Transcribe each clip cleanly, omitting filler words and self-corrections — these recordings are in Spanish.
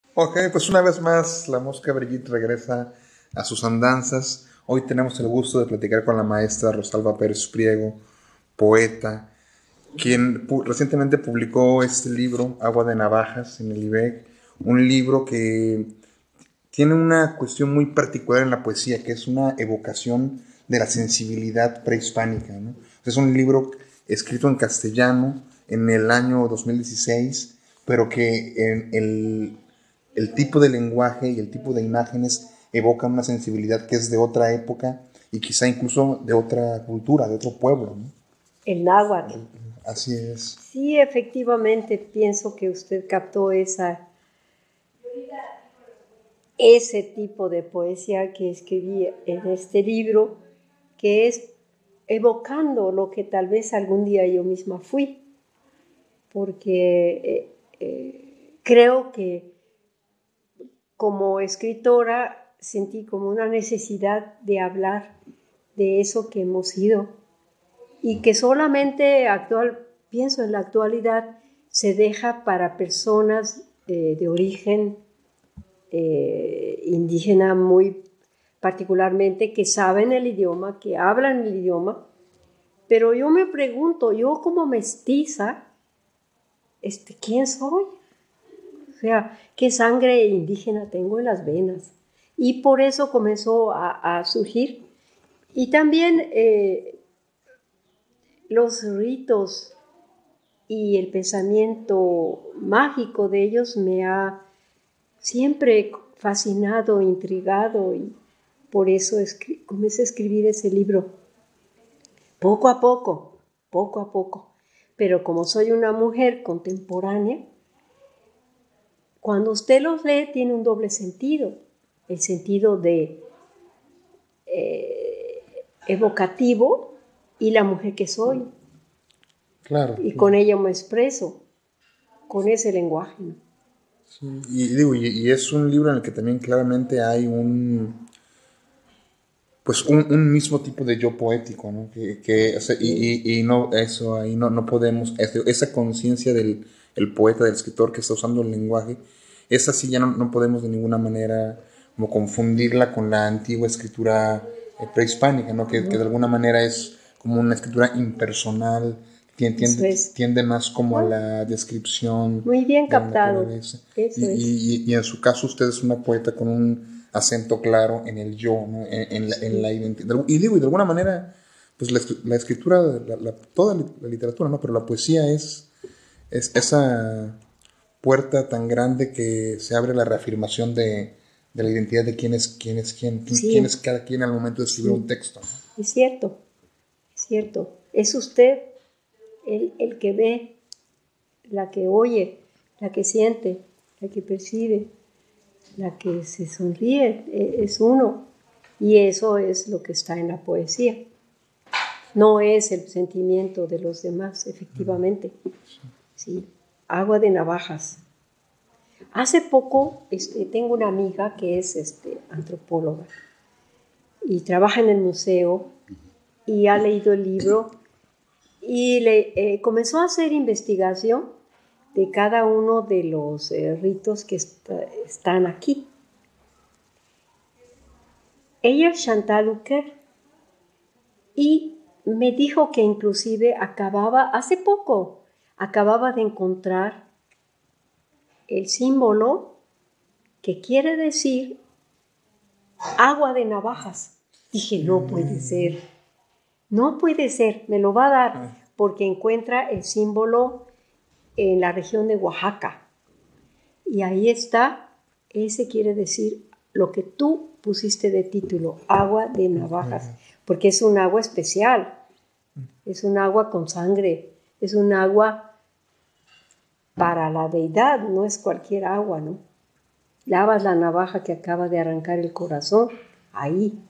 Ok, pues una vez más la mosca Brigitte regresa a sus andanzas. Hoy tenemos el gusto de platicar con la maestra Rosalba Pérez Priego, poeta, quien recientemente publicó este libro, Agua de Navajas, en el IBEC, un libro que tiene una cuestión muy particular en la poesía, que es una evocación de la sensibilidad prehispánica, ¿no? Es un libro escrito en castellano en el año 2016, pero que en el tipo de lenguaje y el tipo de imágenes evoca una sensibilidad que es de otra época y quizá incluso de otra cultura, de otro pueblo, ¿no? El náhuatl. Así es. Sí, efectivamente, pienso que usted captó ese tipo de poesía que escribí en este libro, que es evocando lo que tal vez algún día yo misma fui, porque creo que como escritora sentí como una necesidad de hablar de eso que hemos sido y que solamente pienso en la actualidad, se deja para personas de origen indígena muy particularmente, que saben el idioma, que hablan el idioma, pero yo me pregunto, yo como mestiza, ¿quién soy? O sea, ¿qué sangre indígena tengo en las venas? Y por eso comenzó a surgir. Y también los ritos y el pensamiento mágico de ellos me ha siempre fascinado, intrigado, y por eso comencé a escribir ese libro. Poco a poco, poco a poco. Pero como soy una mujer contemporánea, cuando usted los lee tiene un doble sentido. El sentido de evocativo y la mujer que soy. Claro. Y con ella me expreso, con ese lenguaje, ¿no? Sí, y es un libro en el que también claramente hay pues un mismo tipo de yo poético, ¿no? O sea, y no, eso ahí no podemos, esa conciencia del el poeta, del escritor que está usando el lenguaje, esa sí ya no podemos de ninguna manera como confundirla con la antigua escritura prehispánica, ¿no? Que de alguna manera es como una escritura impersonal, tiende más como a la descripción muy bien de la captado. naturaleza. Eso es. Y en su caso usted es una poeta con un acento claro en el yo, ¿no? En la identidad. Y de alguna manera, pues la escritura, toda la literatura, ¿no? Pero la poesía es esa puerta tan grande que se abre la reafirmación de la identidad de quién es quién, Sí. quién es cada quien al momento de escribir un texto, ¿no? Es cierto, es cierto. Es usted el que ve, la que oye, la que siente, la que percibe, la que se sonríe, es uno. Y eso es lo que está en la poesía. No es el sentimiento de los demás, efectivamente. Sí. Agua de Navajas. Hace poco tengo una amiga que es antropóloga y trabaja en el museo y ha leído el libro y comenzó a hacer investigación de cada uno de los ritos que están aquí. Ella es Chantal Ucker y me dijo que inclusive hace poco, acababa de encontrar el símbolo que quiere decir agua de navajas. Dije, no puede ser, no puede ser, me lo va a dar, porque encuentra el símbolo en la región de Oaxaca. Y ahí está, ese quiere decir lo que tú pusiste de título, agua de navajas, porque es un agua especial, es un agua con sangre, es un agua para la deidad, no es cualquier agua, ¿no? Lavas la navaja que acaba de arrancar el corazón, ahí.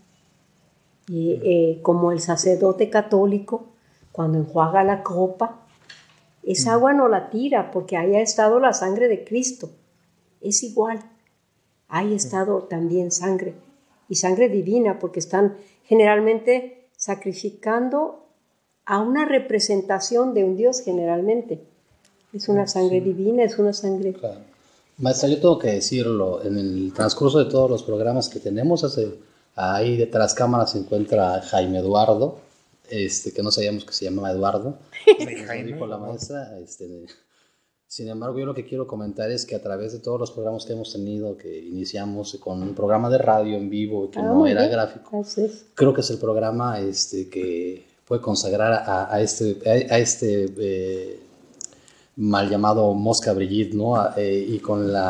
Y como el sacerdote católico, cuando enjuaga la copa, esa agua no la tira porque ahí ha estado la sangre de Cristo. Es igual. Ahí ha estado también sangre. Y sangre divina, porque están generalmente sacrificando a una representación de un Dios generalmente. Es una sangre divina, es una sangre... Claro. Maestra, yo tengo que decirlo, en el transcurso de todos los programas que tenemos, ahí detrás cámaras se encuentra Jaime Eduardo, que no sabíamos que se llamaba Eduardo, nos dijo la maestra. Sin embargo, yo lo que quiero comentar es que a través de todos los programas que hemos tenido, que iniciamos con un programa de radio en vivo que no era gráfico, creo que es el programa que puede consagrar a este mal llamado Mosca Brigitte, ¿no? Y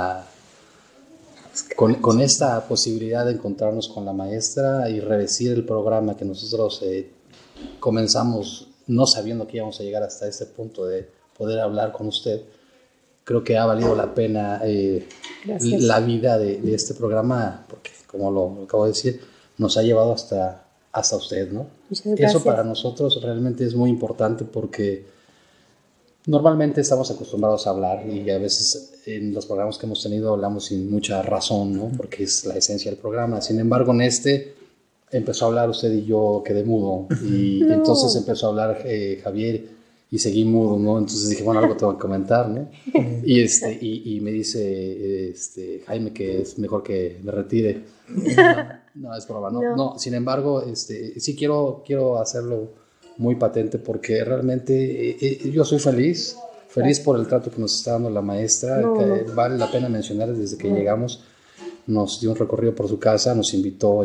con esta posibilidad de encontrarnos con la maestra y revestir el programa que nosotros comenzamos no sabiendo que íbamos a llegar hasta este punto de poder hablar con usted, creo que ha valido la pena la vida de este programa, porque como lo acabo de decir, nos ha llevado hasta usted, ¿no? Eso para nosotros realmente es muy importante porque normalmente estamos acostumbrados a hablar y a veces en los programas que hemos tenido hablamos sin mucha razón, ¿no? Porque es la esencia del programa. Sin embargo, en empezó a hablar usted y yo quedé mudo y entonces empezó a hablar Javier y seguí mudo, ¿no? Entonces dije, bueno, algo tengo que comentar, ¿no? Y me dice Jaime que es mejor que me retire. No, es broma, no. Sin embargo, sí quiero hacerlo muy patente porque realmente yo soy feliz por el trato que nos está dando la maestra. Vale la pena mencionar desde que llegamos. Nos dio un recorrido por su casa, nos invitó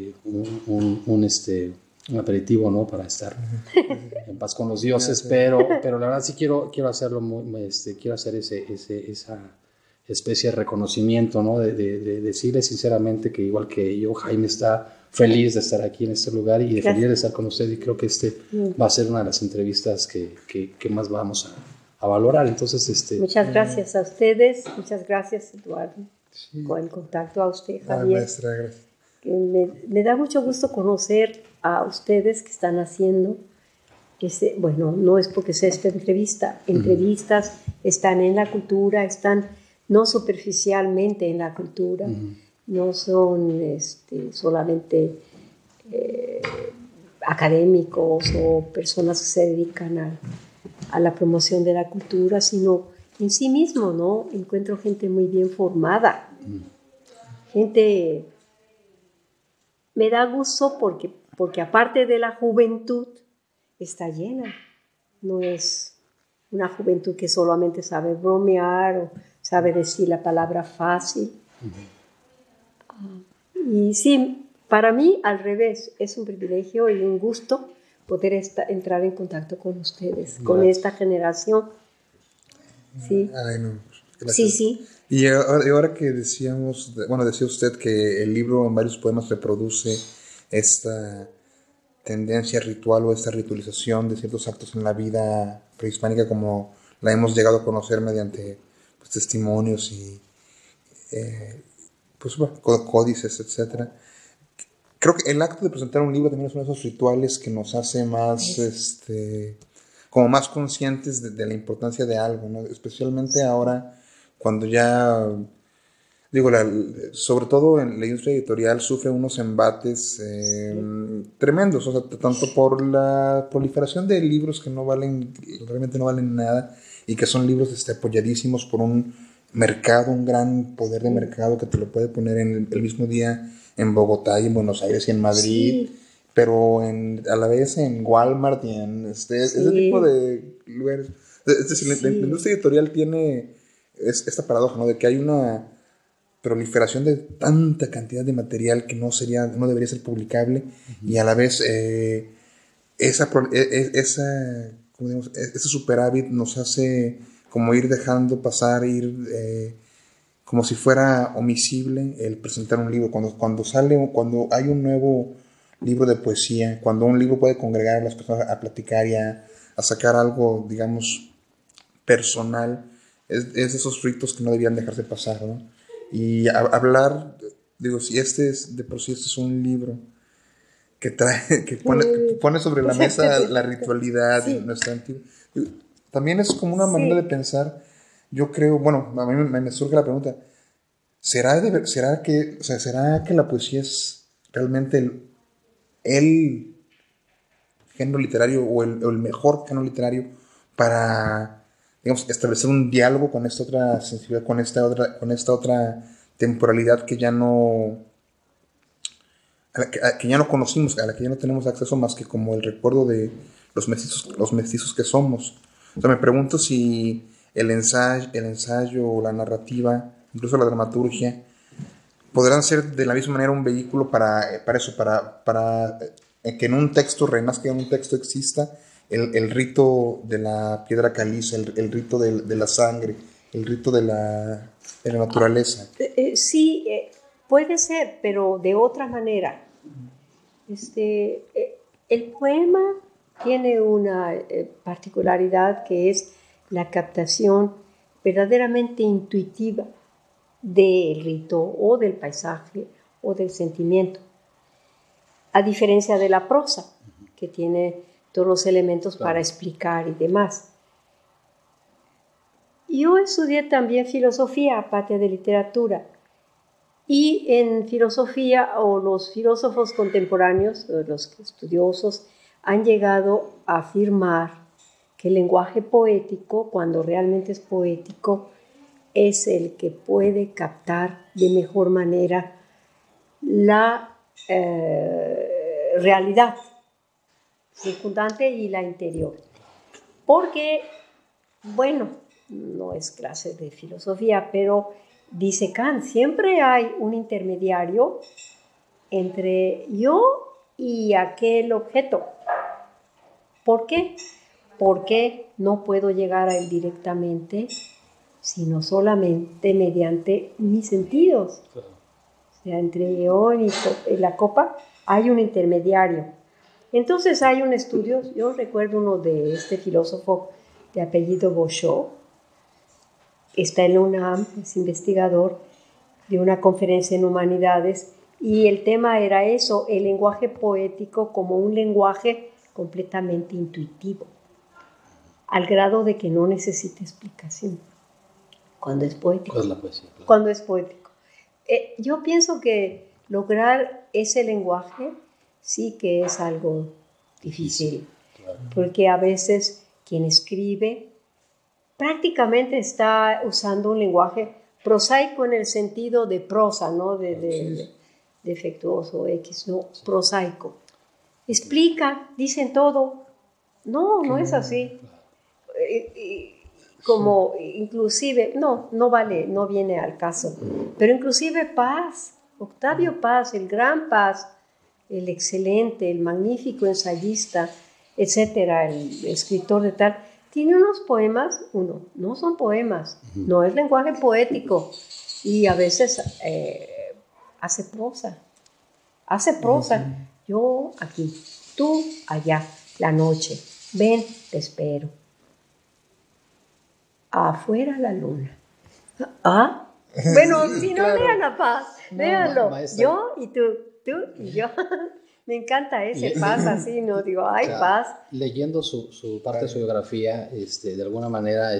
un aperitivo, ¿no? Para estar en paz con los dioses, pero la verdad sí quiero hacerlo, quiero hacer esa especie de reconocimiento, ¿no? De decirle sinceramente que igual que yo, Jaime está feliz de estar aquí en este lugar y feliz de estar con usted, y creo que va a ser una de las entrevistas que más vamos a valorar. Entonces, muchas gracias a ustedes, muchas gracias, Eduardo. Sí. Con el contacto a usted, Javier. Maestra, gracias. Me da mucho gusto conocer a ustedes que están haciendo, bueno, no es porque sea esta entrevistas están en la cultura, están no superficialmente en la cultura, no son solamente académicos o personas que se dedican a la promoción de la cultura, sino en sí mismo, ¿no? Encuentro gente muy bien formada, gente. Me da gusto porque aparte de la juventud está llena, no es una juventud que solamente sabe bromear o sabe decir la palabra fácil. Y sí, para mí al revés, es un privilegio y un gusto poder entrar en contacto con ustedes, con esta generación. Sí. Ay, no, gracias. Sí. Y ahora que decía usted que el libro en varios poemas reproduce esta tendencia ritual o esta ritualización de ciertos actos en la vida prehispánica como la hemos llegado a conocer mediante testimonios y códices, etc. Creo que el acto de presentar un libro también es uno de esos rituales que nos hace más como más conscientes de la importancia de algo, ¿no? Especialmente ahora cuando ya, sobre todo en la industria editorial sufre unos embates tremendos, o sea, tanto por la proliferación de libros que realmente no valen nada y que son libros apoyadísimos por un mercado, un gran poder de mercado que te lo puede poner en el mismo día en Bogotá y en Buenos Aires y en Madrid. Sí. Pero a la vez en Walmart y en ese tipo de lugares. Es decir, la industria editorial tiene esta paradoja, ¿no? De que hay una proliferación de tanta cantidad de material que no debería ser publicable, y a la vez ese superávit nos hace como ir dejando pasar, como si fuera omisible el presentar un libro. Cuando hay un nuevo libro de poesía, cuando un libro puede congregar a las personas a platicar y a sacar algo, digamos, personal, es de esos ritos que no debían dejarse pasar, ¿no? Y hablar, si de por sí este es un libro que pone sobre la mesa la ritualidad de nuestra antigua. También es como una manera de pensar. Yo creo, a mí me surge la pregunta, ¿será que la poesía es realmente el género literario o el mejor género literario para digamos, establecer un diálogo con esta otra sensibilidad, con esta otra temporalidad que ya no, que ya no conocimos, a la que ya no tenemos acceso más que como el recuerdo de los mestizos que somos. O sea, me pregunto si el ensayo, la narrativa, incluso la dramaturgia, podrán ser de la misma manera un vehículo para eso, para que en un texto renazca, que en un texto exista el rito de la piedra caliza, el rito de la sangre, el rito de la naturaleza. Sí, puede ser, pero de otra manera. El poema tiene una particularidad que es la captación verdaderamente intuitiva del rito o del paisaje o del sentimiento, a diferencia de la prosa, que tiene todos los elementos para explicar y demás. Yo estudié también filosofía, aparte de literatura, y en filosofía, o los filósofos contemporáneos, los estudiosos, han llegado a afirmar que el lenguaje poético, cuando realmente es poético, es el que puede captar de mejor manera la realidad circundante y la interior. Porque, bueno, no es clase de filosofía, pero dice Kant, siempre hay un intermediario entre yo y aquel objeto. ¿Por qué? Porque no puedo llegar a él directamente, sino solamente mediante mis sentidos. O sea, entre yo y la copa hay un intermediario. Entonces hay un estudio, yo recuerdo uno de este filósofo de apellido Boshoff, está en la UNAM, es investigador de una conferencia en humanidades, y el tema era eso, el lenguaje poético como un lenguaje completamente intuitivo, al grado de que no necesita explicación, cuando es poético. ¿Cuál es la poesía? Claro. Cuando es poético. Yo pienso que lograr ese lenguaje sí que es algo difícil, claro. Porque a veces quien escribe prácticamente está usando un lenguaje prosaico en el sentido de prosa, ¿no? De defectuoso X, no, prosaico. Explica, dicen todo. No, no es así. Como inclusive, no vale, no viene al caso, pero inclusive Paz, Octavio Paz, el gran Paz, el excelente, el magnífico ensayista, etcétera, el escritor de tal, tiene unos poemas, no son poemas, no es lenguaje poético, y a veces hace prosa, yo aquí, tú allá, la noche, ven, te espero. Afuera la luna. ¿Ah? Bueno, si no, claro. Lean a Paz, véanlo. Yo y tú y yo. Me encanta ese Paz así, ¿no? Digo, ay, o sea, Paz. Leyendo su parte de su biografía, de alguna manera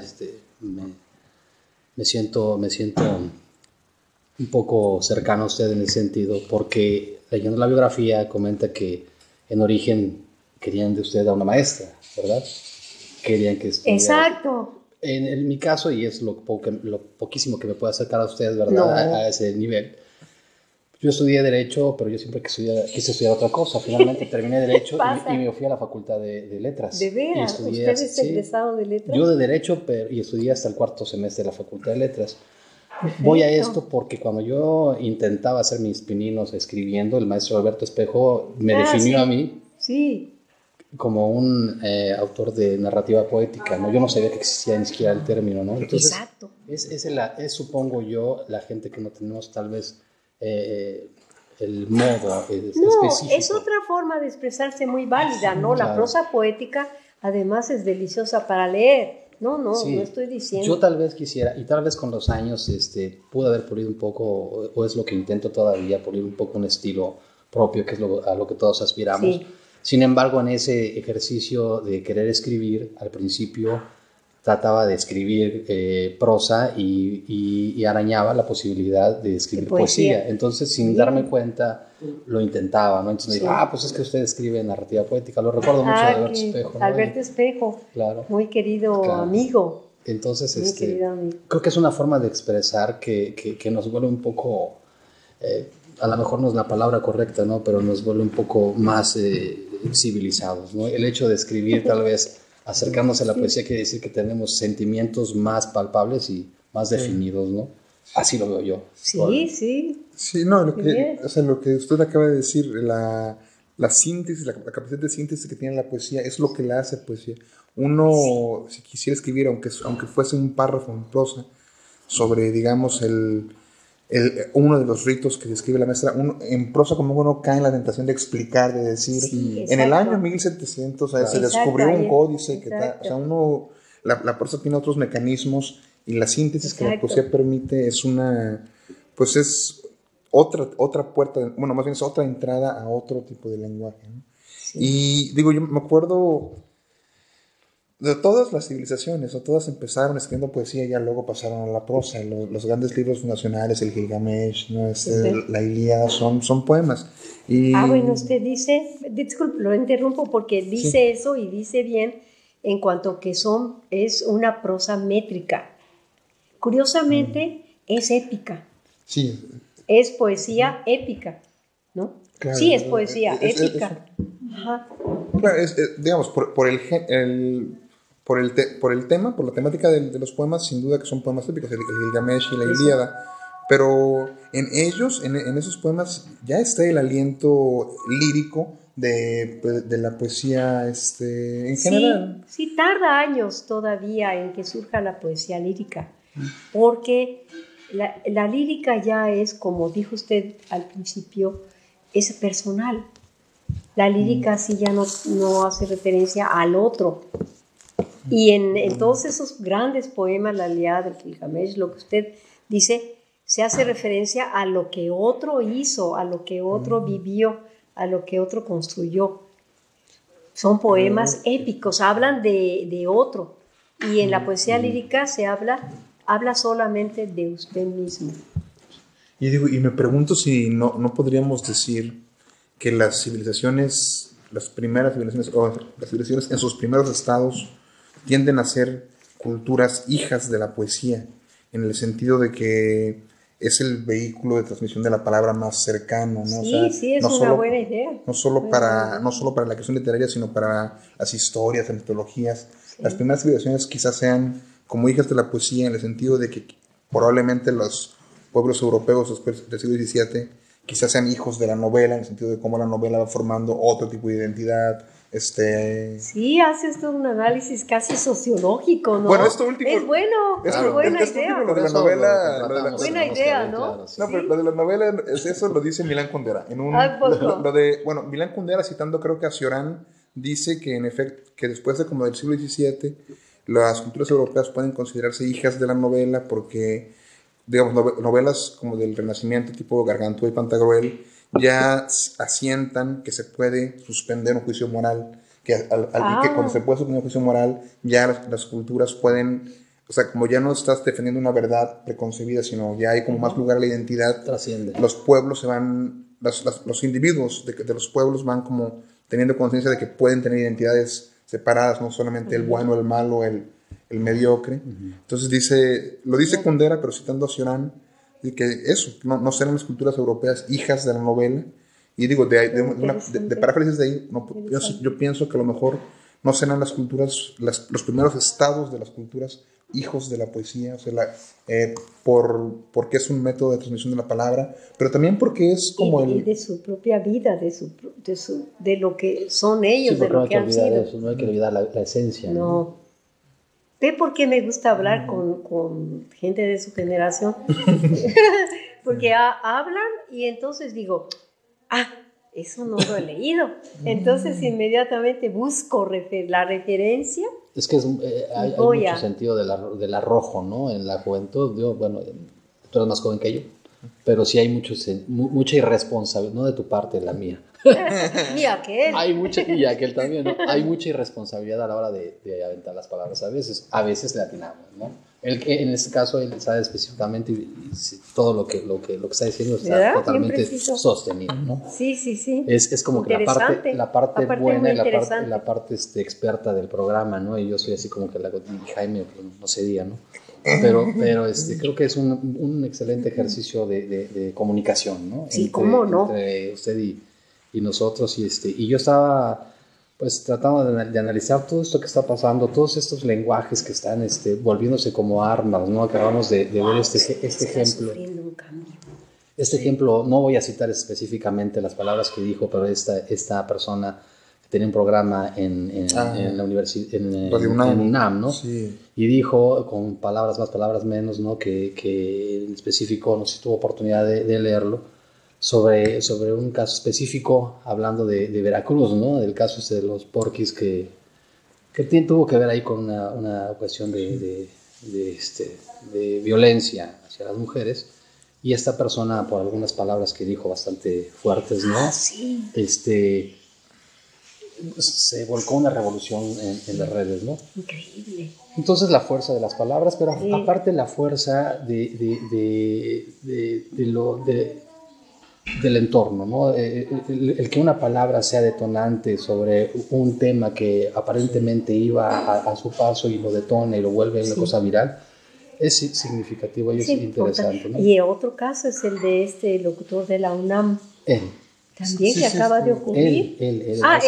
me siento un poco cercano a usted en el sentido, porque leyendo la biografía comenta que en origen querían de usted a una maestra, ¿verdad? Querían que estudiara. Exacto. En mi caso, y es lo poquísimo que me puede acercar a usted, ¿verdad? A ese nivel. Yo estudié Derecho, pero yo siempre quise estudiar otra cosa. Finalmente terminé Derecho y me fui a la Facultad de Letras. ¿De veras? ¿Usted es egresado de Letras? Yo de Derecho, y estudié hasta el cuarto semestre de la Facultad de Letras. Perfecto. Voy a esto porque cuando yo intentaba hacer mis pininos escribiendo, el maestro Alberto Espejo me definió a mí como un autor de narrativa poética, ¿no? Yo no sabía que existía ni siquiera el término, ¿no? Entonces, exacto. Es, supongo yo, la gente que no tenemos tal vez el modo específico. Es otra forma de expresarse muy válida, ¿no? La prosa poética además es deliciosa para leer. No estoy diciendo. Yo tal vez quisiera, y tal vez con los años pude haber pulido un poco, o es lo que intento todavía, pulir un poco un estilo propio, que es a lo que todos aspiramos. Sí. Sin embargo, en ese ejercicio de querer escribir, al principio trataba de escribir prosa y arañaba la posibilidad de escribir poesía. Entonces, sin darme cuenta, lo intentaba, ¿no? Entonces me dije, pues es que usted escribe narrativa poética. Lo recuerdo mucho de Alberto Espejo, ¿no? Alberto Espejo, claro. Muy querido amigo. Entonces, Mi querido amigo. creo que es una forma de expresar que nos vuelve un poco, a lo mejor no es la palabra correcta, ¿no? Pero nos vuelve un poco más civilizados, ¿no? El hecho de escribir, tal vez, acercándose a la poesía, quiere decir que tenemos sentimientos más palpables y más definidos, ¿no? Así lo veo yo. Sí. Sí, no, lo que usted acaba de decir, la síntesis, la capacidad de síntesis que tiene la poesía es lo que la hace poesía. Uno, si quisiera escribir, aunque fuese un párrafo en prosa, sobre, digamos, uno de los ritos que describe la maestra, en prosa como uno cae en la tentación de explicar, de decir, en el año 1700 se descubrió un códice, la prosa tiene otros mecanismos y la síntesis que la poesía permite es otra puerta, bueno, más bien es otra entrada a otro tipo de lenguaje, ¿no? Sí. Y digo, yo me acuerdo de todas las civilizaciones, o todas empezaron escribiendo poesía y ya luego pasaron a la prosa. Los grandes libros nacionales, el Gilgamesh, ¿no? La Ilíada, son poemas. Bueno, usted dice, disculpe, lo interrumpo porque dice eso y dice bien en cuanto que es una prosa métrica. Curiosamente, es épica. Sí. Es poesía épica, ¿no? Claro, sí, es poesía épica. Ajá. Claro, digamos, por el tema, por la temática de los poemas, sin duda que son poemas épicos, el Gilgamesh y la Ilíada, pero en ellos, en esos poemas, ya está el aliento lírico de la poesía en general. Sí, tarda años todavía en que surja la poesía lírica, porque la lírica ya es, como dijo usted al principio, es personal. La lírica sí ya no hace referencia al otro. Y en todos esos grandes poemas, la Ilíada, el Gilgamesh, lo que usted dice, se hace referencia a lo que otro hizo, a lo que otro vivió, a lo que otro construyó. Son poemas épicos, hablan de otro. Y en la poesía lírica se habla solamente de usted mismo. Y me pregunto si no podríamos decir que las primeras civilizaciones, o las civilizaciones en sus primeros estados, tienden a ser culturas hijas de la poesía, en el sentido de que es el vehículo de transmisión de la palabra más cercano, ¿no? Sí, es una buena idea. No solo para la cuestión literaria, sino para las historias, las mitologías. Sí. Las primeras civilizaciones quizás sean como hijas de la poesía, en el sentido de que probablemente los pueblos europeos después del siglo XVII quizás sean hijos de la novela, en el sentido de cómo la novela va formando otro tipo de identidad. Sí, hace esto un análisis casi sociológico, ¿no? Bueno, esto último es bueno, es buena idea. Lo de la novela, buena idea, ¿no? No, pero lo de la novela, eso lo dice Milán Kundera. Milán Kundera, citando creo que a Cioran, dice que en efecto, que después de como del siglo XVII, las culturas europeas pueden considerarse hijas de la novela porque, digamos, novelas como del Renacimiento, tipo Gargantúa y Pantagruel, ya asientan que se puede suspender un juicio moral, que cuando se puede suspender un juicio moral, ya las culturas pueden, o sea, como ya no estás defendiendo una verdad preconcebida, sino ya hay como más lugar a la identidad. Trasciende. Los pueblos los individuos de los pueblos van como teniendo conciencia de que pueden tener identidades separadas, no solamente el bueno, el malo, el mediocre. Entonces lo dice Kundera, pero citando a Cioran, y que eso, no serán las culturas europeas hijas de la novela. Y digo, de paráfrasis de ahí, yo pienso que a lo mejor no serán las culturas, los primeros estados de las culturas hijos de la poesía, o sea, porque es un método de transmisión de la palabra, pero también porque es como y de su propia vida, de lo que son ellos, de lo que han sido. Eso, no hay que olvidar la esencia. No. ¿Ve por qué me gusta hablar con gente de su generación? Porque hablan y entonces digo, eso no lo he leído. Entonces inmediatamente busco la referencia. Es que hay mucho sentido del arrojo, ¿no? En la juventud, bueno, tú eres más joven que yo, pero sí hay mucha irresponsabilidad, no de tu parte, la mía. Y aquel. Y aquel también, ¿no? Hay mucha irresponsabilidad a la hora de aventar las palabras. A veces le atinamos, ¿no? En este caso, él sabe específicamente todo lo que está diciendo está ¿verdad? totalmente sostenido, ¿no? Sí, sí, sí. Es como que la parte buena y la parte experta del programa, ¿no? Y yo soy así como que Jaime, pues, no se diga, ¿no? Pero creo que es un excelente ejercicio de comunicación, ¿no? Sí, ¿cómo no? Entre usted y nosotros. Y yo estaba pues tratando de analizar todo esto que está pasando, todos estos lenguajes que están volviéndose como armas, ¿no? Acabamos de ver este ejemplo. Este ejemplo, no voy a citar específicamente las palabras que dijo, pero esta persona que tenía un programa en la universidad, en UNAM, ¿no? Sí. Y dijo, con palabras más, palabras menos, ¿no? Que en específico, no sé si tuvo oportunidad de leerlo, sobre un caso específico, hablando de Veracruz, ¿no? Del caso de los porquis que tuvo que ver ahí con una cuestión de violencia hacia las mujeres. Y esta persona, por algunas palabras que dijo bastante fuertes, ¿no? Sí. Se volcó una revolución en las redes, ¿no? Increíble. Entonces la fuerza de las palabras, pero aparte la fuerza del entorno, ¿no? El que una palabra sea detonante sobre un tema que aparentemente iba a su paso y lo detona y lo vuelve una cosa viral, es significativo y es interesante, ¿no? Y otro caso es el de este locutor de la UNAM. También que acaba de ocurrir. Él. A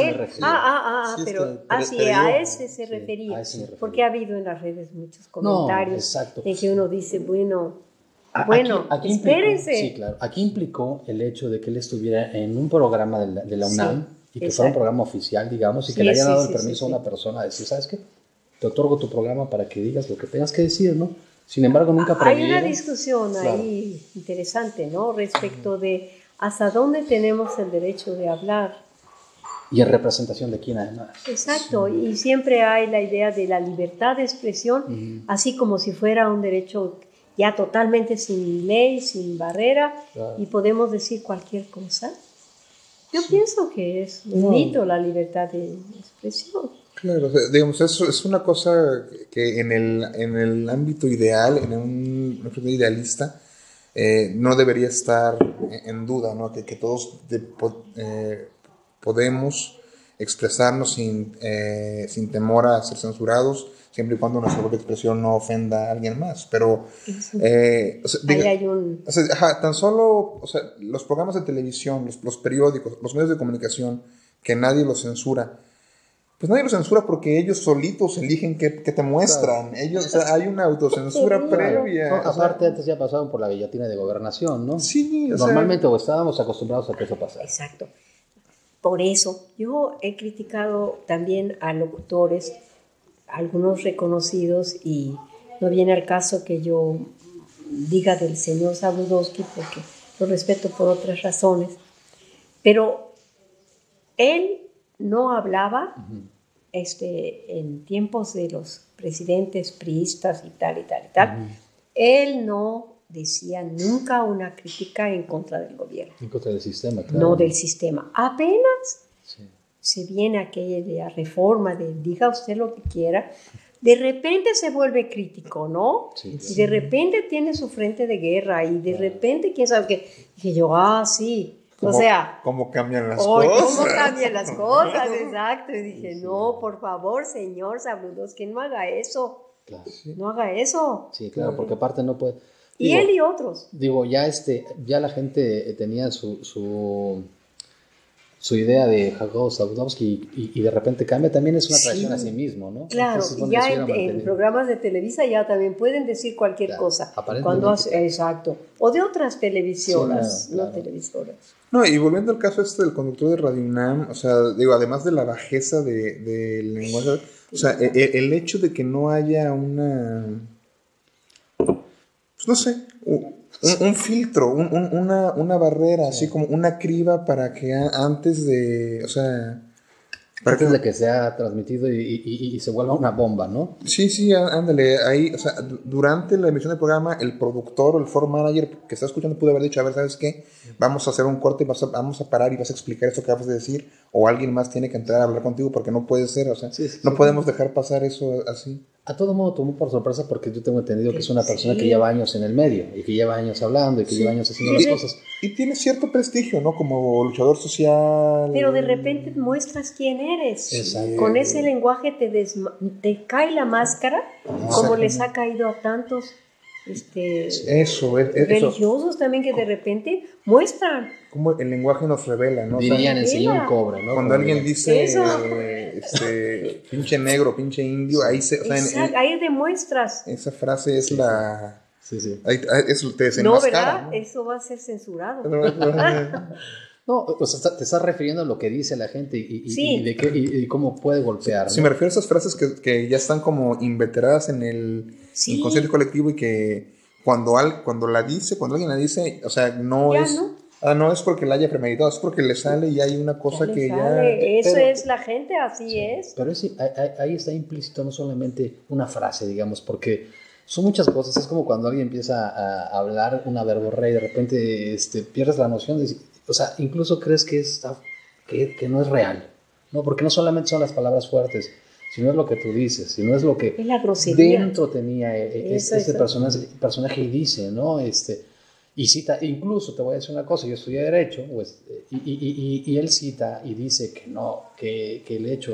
ese se refería. Porque ha habido en las redes muchos comentarios en que uno dice, bueno, espérense. Sí, claro. Aquí implicó el hecho de que él estuviera en un programa de la UNAM y que fuera un programa oficial, digamos, y que le haya dado el permiso a una persona a decir, ¿sabes qué? Te otorgo tu programa para que digas lo que tengas que decir, ¿no? Sin embargo, nunca previeron. Hay una discusión ahí interesante, ¿no? Respecto de hasta dónde tenemos el derecho de hablar. Y en representación de quién, además. Exacto, y siempre hay la idea de la libertad de expresión, así como si fuera un derecho ya totalmente sin ley, sin barrera, y podemos decir cualquier cosa. Yo pienso que es un mito la libertad de expresión. Claro, o sea, digamos, eso es una cosa que en el ámbito ideal, en un idealista, no debería estar en duda, ¿no? Que todos podemos expresarnos sin temor a ser censurados, siempre y cuando nuestra propia expresión no ofenda a alguien más. Pero tan solo, o sea, los programas de televisión, los periódicos, los medios de comunicación, que nadie los censura, pues nadie los censura porque ellos solitos eligen qué te muestran. Claro. Ellos, o sea, hay una autocensura previa. No, aparte, antes ya pasaron por la guillotina de gobernación, ¿no? Sí, normalmente estábamos acostumbrados a que eso pasara. Exacto. Por eso, yo he criticado también a locutores, algunos reconocidos, y no viene al caso que yo diga del señor Zabludovsky, porque lo respeto por otras razones, pero él no hablaba en tiempos de los presidentes priistas y tal. Él no decía nunca una crítica en contra del gobierno. En contra del sistema, claro. No del sistema. Apenas se viene aquella reforma de diga usted lo que quiera, de repente se vuelve crítico, ¿no? Sí, y de repente tiene su frente de guerra y de repente, quién sabe qué. Dije yo, sí. O sea, ¿cómo cambian las cosas? ¿Cómo cambian las cosas? Exacto. Y dije, no, por favor, señor Zabludovsky, no haga eso. Claro. No haga eso. Sí, claro, porque aparte no puede. Y él y otros. Digo, ya la gente tenía su idea de Jacob Zabludovsky y de repente cambia, también es una traición a sí mismo, ¿no? Claro, entonces, bueno, y ya en programas de Televisa ya también pueden decir cualquier cosa. Exacto. O de otras televisoras, no televisoras. No, y volviendo al caso del conductor de Radio UNAM, o sea, digo, además de la bajeza del lenguaje, o sea, el hecho de que no haya pues no sé, un filtro, una barrera, así como una criba para que antes de, o sea... Antes de que sea transmitido y se vuelva una bomba, ¿no? Sí, ándale, ahí, o sea, durante la emisión del programa, el productor o el floor manager que está escuchando pudo haber dicho, a ver, ¿sabes qué? Vamos a hacer un corte y vamos a parar y vas a explicar eso que acabas de decir, o alguien más tiene que entrar a hablar contigo porque no puede ser, o sea, no podemos dejar pasar eso así. A todo modo tomó por sorpresa porque yo tengo entendido que es una persona que lleva años en el medio y que lleva años hablando y que lleva años haciendo las cosas. Y tiene cierto prestigio, ¿no? Como luchador social. Pero de repente muestras quién eres. Exacto. Con ese lenguaje te cae la máscara, como les ha caído a tantos eso. religiosos también que de repente muestran. Como el lenguaje nos revela, ¿no? Dirían o sea, el señor cobra, ¿no? Cuando alguien dice Eso. Pinche negro, pinche indio, ahí se... O sea, Ahí demuestras. esa frase es la... Sí, sí. Eso te No, desenmascara. ¿verdad? Eso va a ser censurado. No, o sea, te estás refiriendo a lo que dice la gente y cómo puede golpear. Sí, ¿no? me refiero a esas frases que ya están como inveteradas en el inconsciente colectivo y que cuando alguien la dice, o sea, no Ya es... no. No es porque la haya premeditado, es porque le sale y hay una cosa Ya que le sale. Eso pero- es la gente, así es. Pero ahí está implícito no solamente una frase, digamos, porque son muchas cosas. Es como cuando alguien empieza a hablar una verborrea y de repente pierdes la noción de... O sea, incluso crees que no es real, ¿no? Porque no solamente son las palabras fuertes, sino es lo que tú dices, sino es lo que Es la grosería. dentro tenía este personaje y dice, ¿no? Y cita, incluso te voy a decir una cosa, yo estudié Derecho, pues, y él cita y dice que no, que el hecho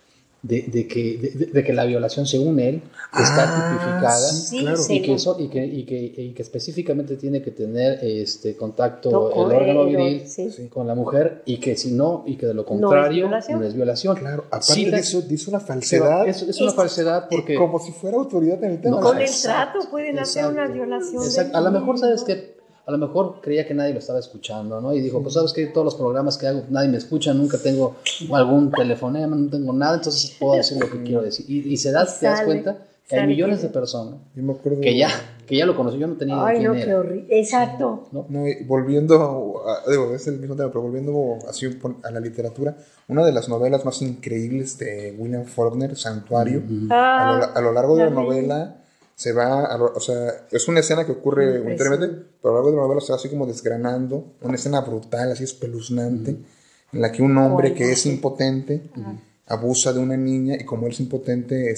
de que la violación, según él, está tipificada, sí, claro. y que específicamente tiene que tener contacto Con el órgano el- viril sí. con la mujer, y que si no, y que de lo contrario no es violación. Claro, aparte Cita- dice una falsedad. es una falsedad porque... Como si fuera autoridad en el tema. No, Con el exacto, trato pueden hacer exacto, una violación. exacto. A lo mejor, ¿sabes qué? A lo mejor creía que nadie lo estaba escuchando, ¿no? Y dijo, pues sabes que todos los programas que hago nadie me escucha, nunca tengo algún telefonema, no tengo nada, entonces puedo decir lo que quiero decir. Y te das cuenta que hay millones de personas Yo me acuerdo que ya lo conocí, yo no tenía idea Ay, quién no, era. qué horrible. Exacto. No, y volviendo, es el mismo tema, pero volviendo así a la literatura, una de las novelas más increíbles de William Faulkner, Santuario, a lo largo de la novela se va, o sea, es una escena que ocurre voluntariamente, pero a lo largo de la novela se va así como desgranando, una escena brutal, así espeluznante, en la que un hombre que es impotente abusa de una niña y como él es impotente,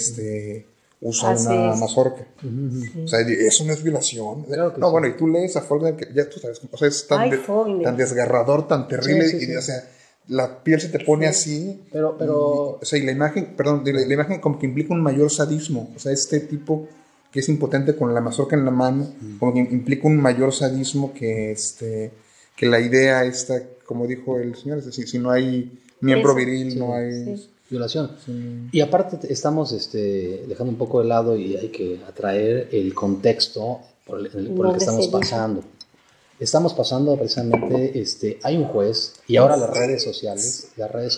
usa una mazorca. O sea, eso no es violación. Claro que no, sí. bueno, y tú lees a Faulkner, que ya tú sabes, o sea, es tan, tan desgarrador, tan terrible, Sí. y o sea, la piel se te pone así. Pero o sea, y la imagen, perdón, la imagen como que implica un mayor sadismo. O sea, este tipo que es impotente con la mazorca en la mano, como que implica un mayor sadismo que que la idea esta, como dijo el señor, es decir, si no hay miembro viril, no hay... violación. Y aparte estamos dejando un poco de lado y hay que atraer el contexto por el que estamos pasando. Estamos pasando precisamente, hay un juez y ahora las redes sociales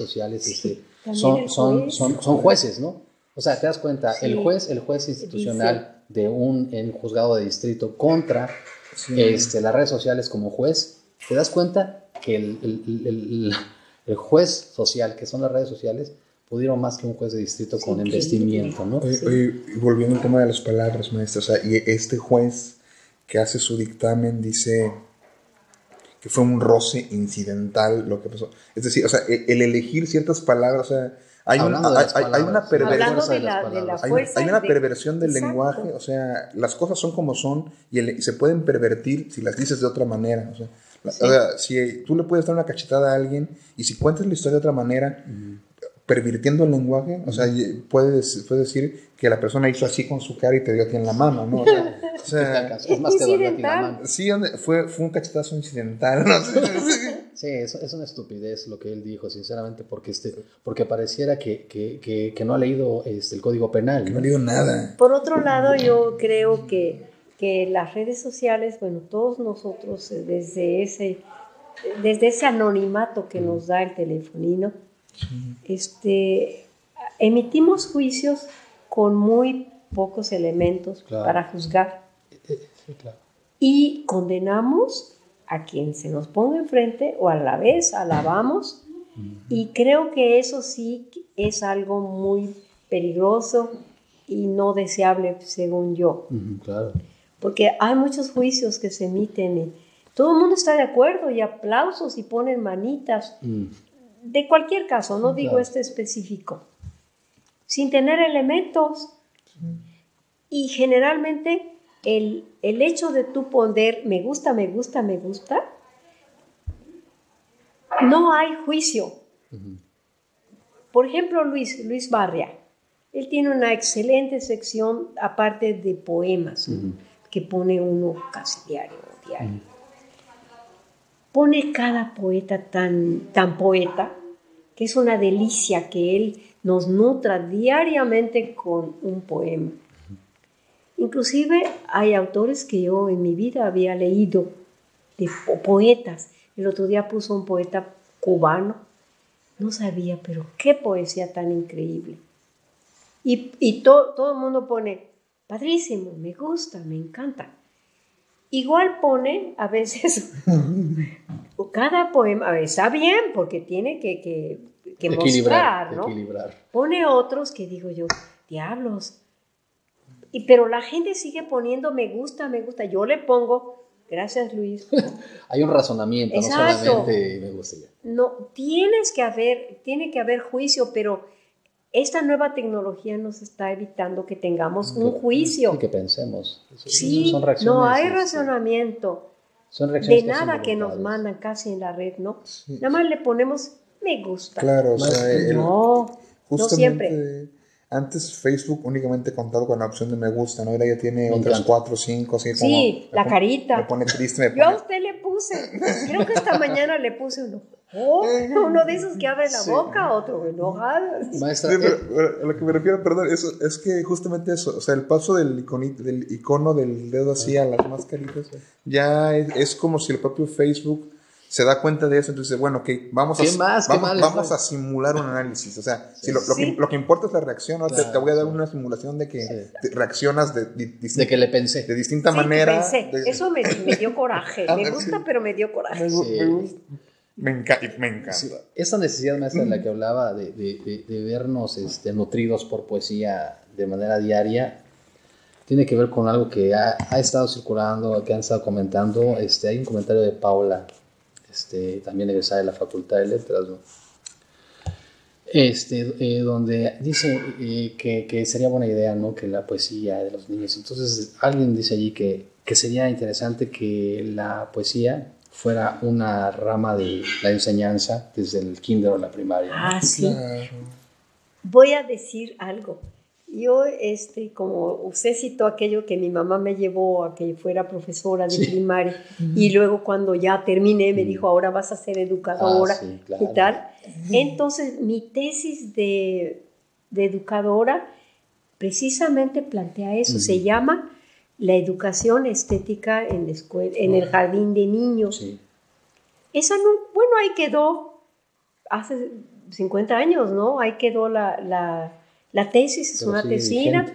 son jueces, ¿no? O sea, te das cuenta, el juez institucional de un juzgado de distrito contra las redes sociales como juez, te das cuenta que el juez social, que son las redes sociales, pudieron más que un juez de distrito con investimiento, ¿no? Oye, volviendo al tema de las palabras, maestro, o sea, y este juez que hace su dictamen dice que fue un roce incidental lo que pasó. Es decir, o sea, el elegir ciertas palabras, o sea, hay una perversión. Hay una perversión del lenguaje, o sea, las cosas son como son y se pueden pervertir si las dices de otra manera, o sea, si tú le puedes dar una cachetada a alguien y si cuentas la historia de otra manera, pervirtiendo el lenguaje, o sea, puedes decir que la persona hizo así con su cara y te dio a ti en la mano, ¿no? O sea es más que dolió a ti la mano. Sí, fue un cachetazo incidental, ¿no? Sí, es una estupidez lo que él dijo, sinceramente, porque pareciera que no ha leído el Código Penal. Que no ha leído nada. Por otro lado, yo creo que las redes sociales, bueno, todos nosotros desde ese anonimato que nos da el telefonino, emitimos juicios con muy pocos elementos para juzgar. Sí, claro. Y condenamos a quien se nos ponga enfrente o a la vez alabamos. Y creo que eso sí es algo muy peligroso y no deseable, según yo. Claro. Porque hay muchos juicios que se emiten y todo el mundo está de acuerdo y aplausos y ponen manitas. De cualquier caso, no digo específico. Sin tener elementos. Y generalmente el hecho de tú poner me gusta, me gusta, me gusta, no hay juicio. Por ejemplo, Luis Barria, él tiene una excelente sección aparte de poemas, que pone uno casi diario. Pone cada poeta tan poeta, que es una delicia que él nos nutra diariamente con un poema. Inclusive hay autores que yo en mi vida había leído, poetas. El otro día puso un poeta cubano, no sabía, pero qué poesía tan increíble. Y todo el mundo pone, padrísimo, me gusta, me encanta. Igual pone a veces, cada poema, a ver, está bien, porque tiene que mostrar, ¿no? Equilibrar. Pone otros que digo yo, diablos. Pero la gente sigue poniendo me gusta, me gusta. Yo le pongo, gracias Luis. Hay un razonamiento, exacto. No solamente me gusta ya. No, tiene que haber juicio, pero esta nueva tecnología nos está evitando que tengamos un juicio. Sí, que pensemos. Sí, son reacciones, no hay razonamiento. Son reacciones de nada que nos mandan casi en la red, ¿no? Sí. Nada más le ponemos me gusta. Claro, o sea, no siempre. Antes Facebook únicamente contaba con la opción de me gusta, ¿no? Ahora ya tiene otras 4 o 5, así como... Sí, la carita. Me pone triste, Yo a usted le puse, creo que esta mañana le puse uno de esos que abre la boca, otro enojado. Maestra, a lo que me refiero, perdón, es que justamente eso, o sea, el paso del icono del dedo así a las mascaritas, ya es como si el propio Facebook se da cuenta de eso, entonces bueno, ok, vamos a simular un análisis, o sea, si lo que importa es la reacción, ¿no? Claro, te voy a dar una simulación de que reaccionas de que le pensé de distinta manera. Eso me dio coraje, me gusta, pero me dio coraje. Me encanta. Sí. Esa necesidad, maestra, de la que hablaba de vernos nutridos por poesía de manera diaria, tiene que ver con algo que ha estado circulando, que han estado comentando. Hay un comentario de Paula, también egresada de la Facultad de Letras, ¿no? Donde dice que sería buena idea, ¿no? Que la poesía de los niños. Entonces, alguien dice allí que sería interesante que la poesía fuera una rama de la enseñanza desde el kinder o la primaria, ¿no? Ah, sí. Claro. Voy a decir algo. Yo, como usted citó aquello que mi mamá me llevó a que fuera profesora de primaria, y luego cuando ya terminé me dijo, ahora vas a ser educadora, claro. Y tal. Entonces, mi tesis de educadora precisamente plantea eso, se llama la educación estética en la escuela, en el jardín de niños. Sí. Esa no, bueno, ahí quedó hace 50 años, ¿no? Ahí quedó la tesis, es una tesina.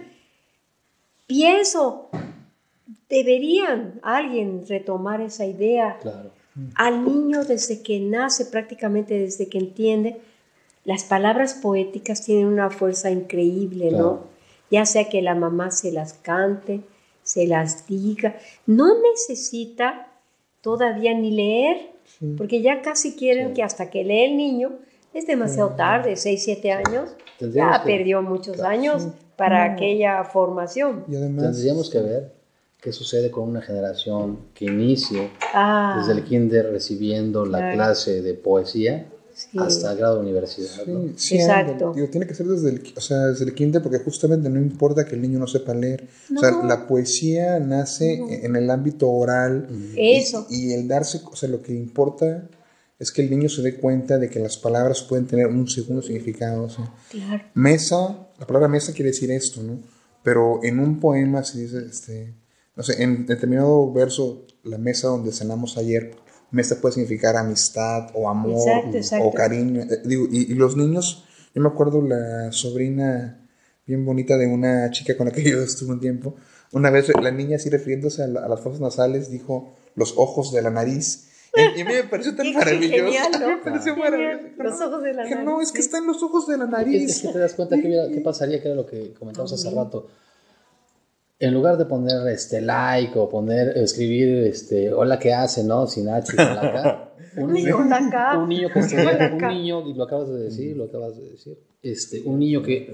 Pienso, deberían alguien retomar esa idea. Claro. Al niño desde que nace, prácticamente desde que entiende, las palabras poéticas tienen una fuerza increíble, claro. ¿No? Ya sea que la mamá se las cante, se las diga, no necesita todavía ni leer, porque ya casi quieren que hasta que lee el niño, es demasiado tarde, 6, 7 años, ya perdió muchos años para aquella formación. Y además, tendríamos que ver qué sucede con una generación que inicie desde el kinder recibiendo la clase de poesía hasta el grado de universidad, ¿no? Sí, exacto. Tiene que ser desde el kinder, porque justamente no importa que el niño no sepa leer. No. O sea, la poesía nace en el ámbito oral. Eso. Y el darse, o sea, lo que importa es que el niño se dé cuenta de que las palabras pueden tener un segundo significado. O sea, claro. Mesa, la palabra mesa quiere decir esto, ¿no? Pero en un poema se dice, no sé, en determinado verso, la mesa donde cenamos ayer, mesa puede significar amistad o amor, exacto. O cariño. Y los niños, yo me acuerdo la sobrina bien bonita de una chica con la que yo estuve un tiempo, una vez la niña así refiriéndose a las fosas nasales dijo los ojos de la nariz. Y a mí me pareció tan maravilloso. Genial, ¿no? Me pareció maravilloso. Los ojos de la nariz. No, es que están los ojos de la nariz. Es que te das cuenta qué pasaría, que era lo que comentamos hace rato. En lugar de poner like o escribir hola, ¿qué hace? ¿No? Sin H y con la K, Un niño de acá. Un niño que estudia, un niño, y lo acabas de decir, un niño que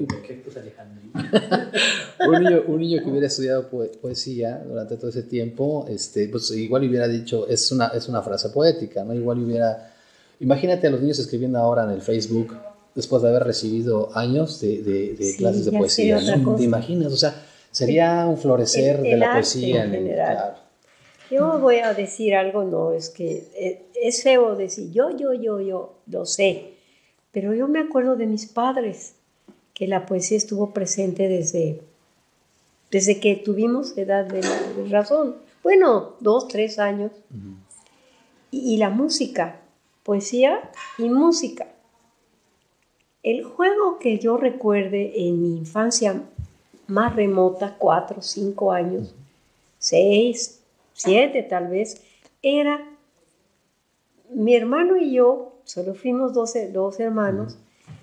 un niño que hubiera estudiado poesía durante todo ese tiempo, pues igual hubiera dicho, es una frase poética, ¿no? Igual imagínate a los niños escribiendo ahora en el Facebook después de haber recibido años de Sí, clases de ya poesía, sería otra ¿no? cosa. ¿Te imaginas? O sea, sería un florecer de El la arte poesía en general. claro. Yo voy a decir algo, no, es que es feo decir yo, lo sé, pero yo me acuerdo de mis padres, que la poesía estuvo presente desde que tuvimos edad de razón. Bueno, 2, 3 años. Uh-huh. Y la música, poesía y música. El juego que yo recuerde en mi infancia más remota, 4, 5 años, 6, 7 tal vez, era mi hermano y yo, solo fuimos dos hermanos,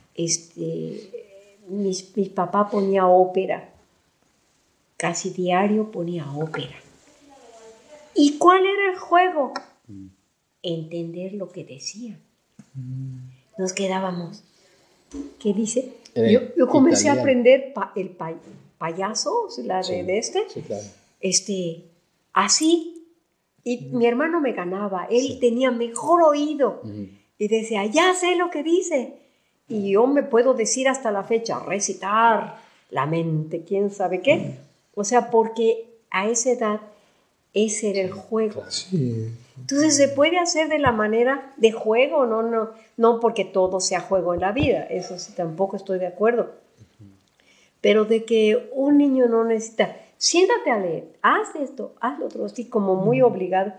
mi papá ponía ópera, casi diario ponía ópera. ¿Y cuál era el juego? Entender lo que decía. Nos quedábamos. ¿Qué dice? Yo comencé italiano. A aprender el payaso, la sí, de este. Sí, claro. Así. Y mi hermano me ganaba. Él tenía mejor oído. Y decía, ya sé lo que dice. Y yo me puedo decir hasta la fecha, recitar la mente, quién sabe qué. O sea, porque a esa edad ese era el juego. Sí. Entonces se puede hacer de la manera de juego, no porque todo sea juego en la vida, eso sí tampoco estoy de acuerdo. Pero de que un niño no necesita, siéntate a leer, haz esto, haz lo otro, así como muy obligado.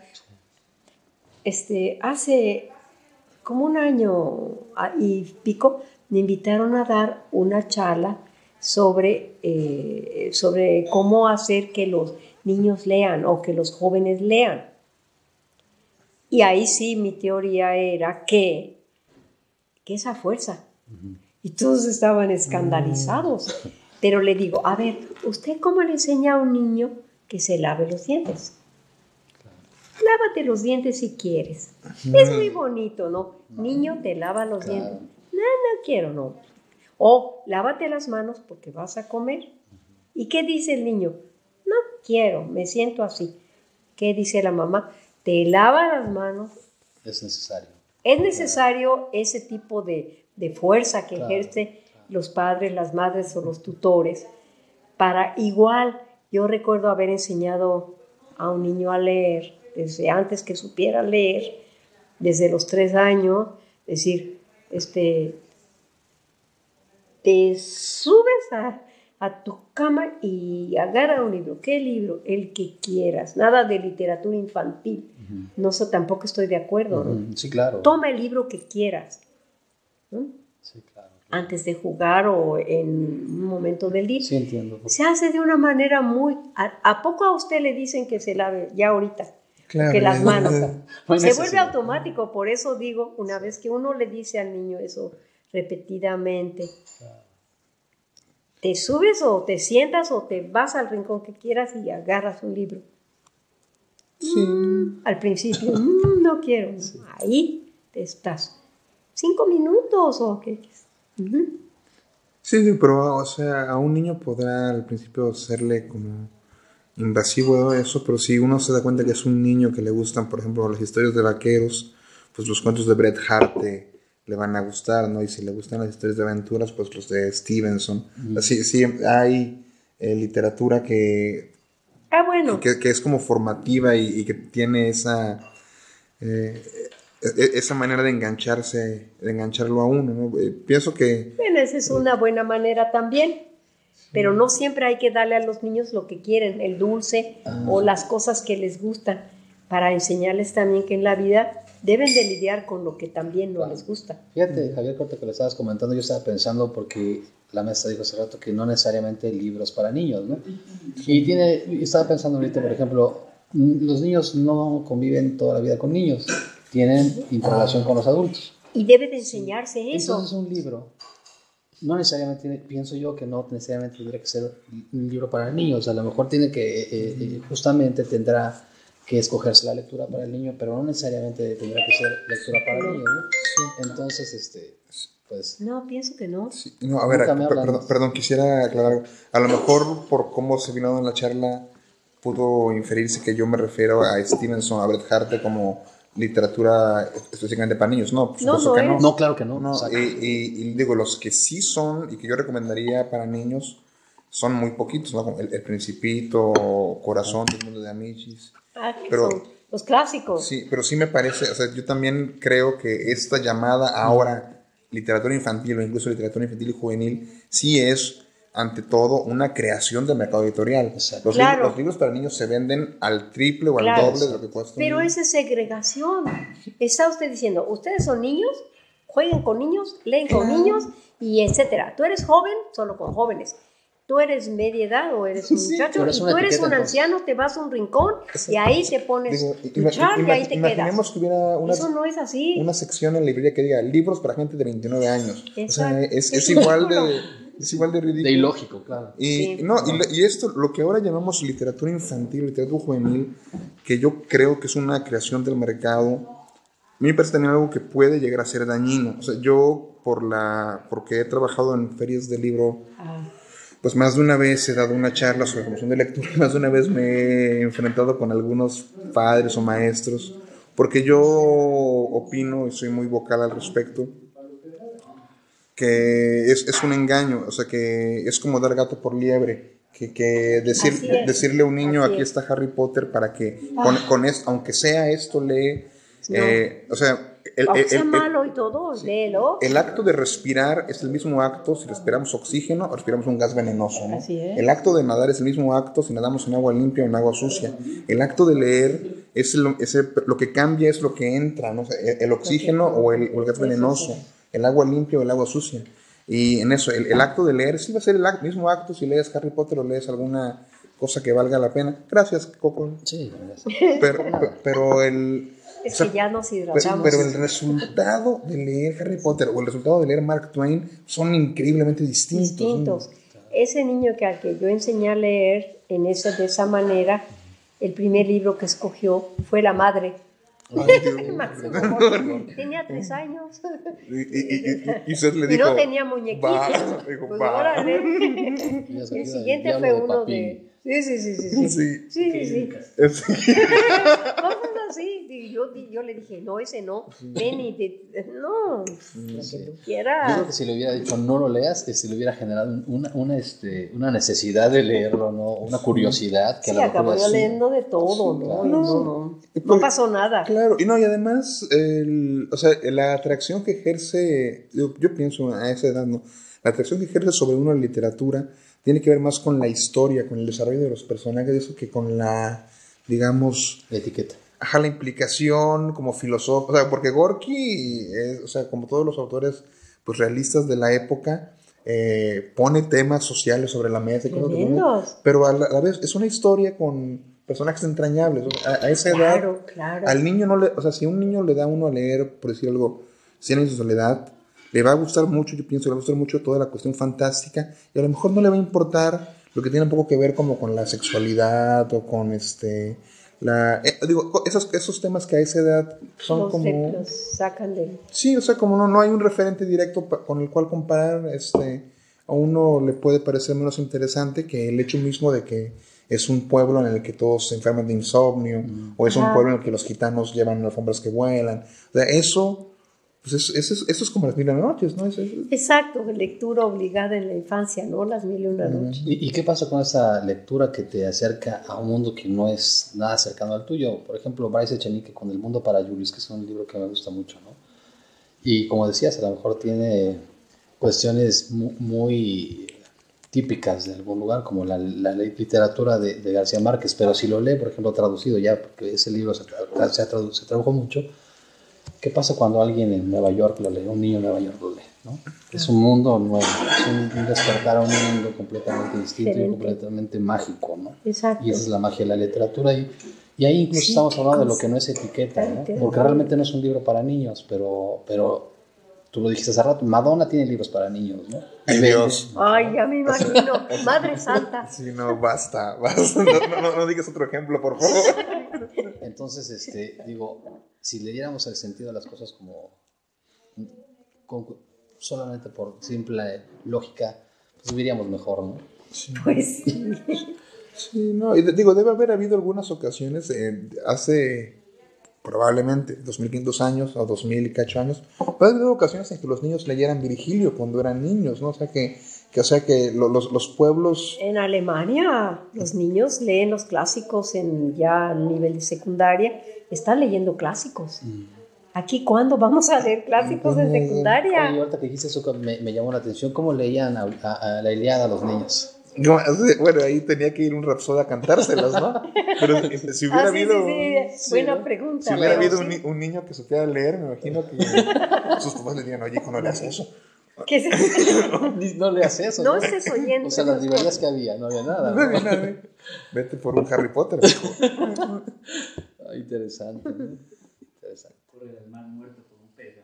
Hace como un año y pico me invitaron a dar una charla sobre cómo hacer que los niños lean o que los jóvenes lean. Y ahí sí mi teoría era que esa fuerza. Y todos estaban escandalizados. Pero le digo, a ver, ¿usted cómo le enseña a un niño que se lave los dientes? Lávate los dientes si quieres. Es muy bonito, ¿no? Niño, te lava los dientes. No quiero, no. O lávate las manos porque vas a comer. ¿Y qué dice el niño? No quiero, me siento así. ¿Qué dice la mamá? Te lava las manos. Es necesario. Es necesario ese tipo de fuerza que ejercen los padres, las madres o los tutores. Para igual, yo recuerdo haber enseñado a un niño a leer desde antes que supiera leer, desde los 3 años, decir, te subes a tu cama y agarra un libro. ¿Qué libro? El que quieras. Nada de literatura infantil. No, tampoco estoy de acuerdo, ¿no? Sí, claro. Toma el libro que quieras, ¿no? Sí, claro. Antes de jugar o en un momento del día. Sí, entiendo. Se hace de una manera muy... ¿A poco a usted le dicen que se lave ya ahorita? Claro, que las manos. Se vuelve automático. Por eso digo, una vez que uno le dice al niño eso repetidamente, te subes o te sientas o te vas al rincón que quieras y agarras un libro. Sí. Al principio, no quiero. Sí. Ahí te estás. 5 minutos o qué. Sí, pero o sea, a un niño podrá al principio serle como invasivo eso, pero si uno se da cuenta que es un niño que le gustan, por ejemplo, las historias de vaqueros, pues los cuentos de Bret Harte le van a gustar, ¿no? Y si le gustan las historias de aventuras, pues los de Stevenson. Sí, hay literatura que es como formativa y que tiene esa manera de engancharlo a uno, ¿no? Pienso que... Bueno, esa es una buena manera también, pero no siempre hay que darle a los niños lo que quieren, el dulce o las cosas que les gustan, para enseñarles también que en la vida deben de lidiar con lo que también no les gusta. Fíjate, Javier, corto que lo estabas comentando, yo estaba pensando porque la maestra dijo hace rato que no necesariamente libros para niños, ¿no? Y estaba pensando ahorita, por ejemplo, los niños no conviven toda la vida con niños, tienen interrelación con los adultos. Y debe de enseñarse eso. Entonces un libro, no necesariamente, pienso yo que no necesariamente tendría que ser un libro para niños, a lo mejor tiene que, justamente tendrá que escogerse la lectura para el niño, pero no necesariamente tendría que ser lectura para niños, ¿no? Sí. Entonces, pues... No, pienso que no. Sí, no, a ver, perdón, quisiera aclarar algo. A lo mejor por cómo se vino en la charla pudo inferirse que yo me refiero a Stevenson, a Bret Harte como literatura específicamente para niños. No, por supuesto que no. No, claro que no. Y digo, los que sí son y que yo recomendaría para niños son muy poquitos, ¿no? El Principito, Corazón del mundo de Amichis. Pero son los clásicos. Sí, pero sí me parece, o sea, yo también creo que esta llamada ahora literatura infantil o incluso literatura infantil y juvenil sí es ante todo una creación del mercado editorial. Los libros para niños se venden al triple o al doble de lo que cuesta. Pero esa es segregación. Está usted diciendo, ustedes son niños, jueguen con niños, leen con niños y etcétera. Tú eres joven, solo con jóvenes. Tú eres media edad o eres un muchacho y tú eres un anciano, te vas a un rincón y ahí te pones tu char y ahí te quedas. Que hubiera eso no es así. Una sección en la librería que diga libros para gente de 29 años. O sea, es igual de ridículo. De ilógico, claro. Y esto, lo que ahora llamamos literatura infantil, literatura juvenil, que yo creo que es una creación del mercado, a mí me parece también algo que puede llegar a ser dañino. O sea, yo porque he trabajado en ferias de libro, pues más de una vez he dado una charla sobre promoción de lectura, más de una vez me he enfrentado con algunos padres o maestros, porque yo opino y soy muy vocal al respecto, que es un engaño, o sea, que es como dar gato por liebre, que decirle a un niño, aquí está Harry Potter, para que con esto, aunque sea esto, lee, o sea... Aunque sea malo y todo, léelo. El acto de respirar es el mismo acto si respiramos oxígeno o respiramos un gas venenoso, ¿no? Así es. El acto de nadar es el mismo acto si nadamos en agua limpia o en agua sucia. El acto de leer es lo que cambia es lo que entra, ¿no? O sea, el oxígeno o el gas venenoso, el agua limpia o el agua sucia. Y en eso, el acto de leer sí va a ser el mismo acto si lees Harry Potter o lees alguna cosa que valga la pena. Gracias, Coco. Sí, gracias. Pero el... Es que ya nos hidratamos. Pero el resultado de leer Harry Potter o el resultado de leer Mark Twain son increíblemente distintos. Ese niño al que yo enseñé a leer de esa manera, el primer libro que escogió fue La Madre. Tenía 3 años. Y usted le dijo, y no tenía muñequitos. Pues órale. El siguiente fue uno de... Sí. Cosas así. Yo le dije, no, ese no. Ven y no, lo que tú quieras. Yo creo que si le hubiera dicho no lo leas, le hubiera generado una necesidad de leerlo, ¿no? Una curiosidad. Que acabó yo leyendo de todo, ¿no? No pasó nada. Claro, y además, la atracción que ejerce, yo pienso a esa edad, ¿no? La atracción que ejerce sobre uno la literatura tiene que ver más con la historia, con el desarrollo de los personajes, eso que con la, digamos... La etiqueta. La implicación como filósofo, o sea, porque Gorky, como todos los autores pues, realistas de la época, pone temas sociales sobre la mesa, pero a la vez es una historia con personajes entrañables. A esa edad, al niño no le, si un niño le da uno a leer, por decir algo, 100 años de soledad, le va a gustar mucho, yo pienso, le va a gustar mucho toda la cuestión fantástica, y a lo mejor no le va a importar lo que tiene un poco que ver como con la sexualidad o con esos temas que a esa edad son los sacan de... Sí, como no hay un referente directo con el cual comparar, a uno le puede parecer menos interesante que el hecho mismo de que es un pueblo en el que todos se enferman de insomnio, o es un pueblo en el que los gitanos llevan alfombras que vuelan. O sea, eso es como las 1000 noches, ¿no? Exacto, lectura obligada en la infancia, ¿no? Las 1001 noches. ¿Y qué pasa con esa lectura que te acerca a un mundo que no es nada cercano al tuyo? Por ejemplo, Bryce Echenique con El mundo para Julius, que es un libro que me gusta mucho, ¿no? Y como decías, a lo mejor tiene cuestiones muy típicas de algún lugar, como la literatura de García Márquez, pero si lo lee, por ejemplo, traducido ya, porque ese libro se tradujo mucho. ¿Qué pasa cuando alguien en Nueva York lo lee? Un niño en Nueva York lo lee, ¿no? Es un mundo nuevo, es un despertar a un mundo completamente distinto y completamente mágico, ¿no? Exacto. Y esa es la magia de la literatura. Y ahí incluso estamos hablando de lo que no es etiqueta, ¿no? Porque realmente no es un libro para niños, pero tú lo dijiste hace rato, Madonna tiene libros para niños, ¿no? Ay, Dios. Ay, ya me imagino. Madre Santa. Sí, no, basta. No digas otro ejemplo, por favor. Entonces, digo, si le diéramos el sentido a las cosas solamente por simple lógica, pues viviríamos mejor, ¿no? Sí. Pues sí. Sí, no, y digo, debe haber habido algunas ocasiones, hace probablemente 2500 años o 2000 y cacho años, puede haber habido ocasiones en que los niños leyeran Virgilio cuando eran niños, ¿no? O sea que los pueblos... En Alemania los niños leen los clásicos ya a nivel de secundaria, están leyendo clásicos. Aquí, ¿cuándo vamos a leer clásicos de secundaria? Oye, ahorita que dijiste eso me llamó la atención, ¿cómo leían a la Ilíada a los niños? Bueno, ahí tenía que ir un rapsoda a cantárselas, ¿no? Pero si hubiera habido... Sí. Buena pregunta. Si hubiera habido un niño que supiera leer, me imagino que sus papás le dirían, oye, hijo, no le haces eso. ¿Qué es eso? No le haces eso. No estés oyendo. O sea, las librerías que había, no había nada. No había nada. Vete por un Harry Potter, hijo. Interesante, ¿no? Interesante. Corre del mar muerto por un pez.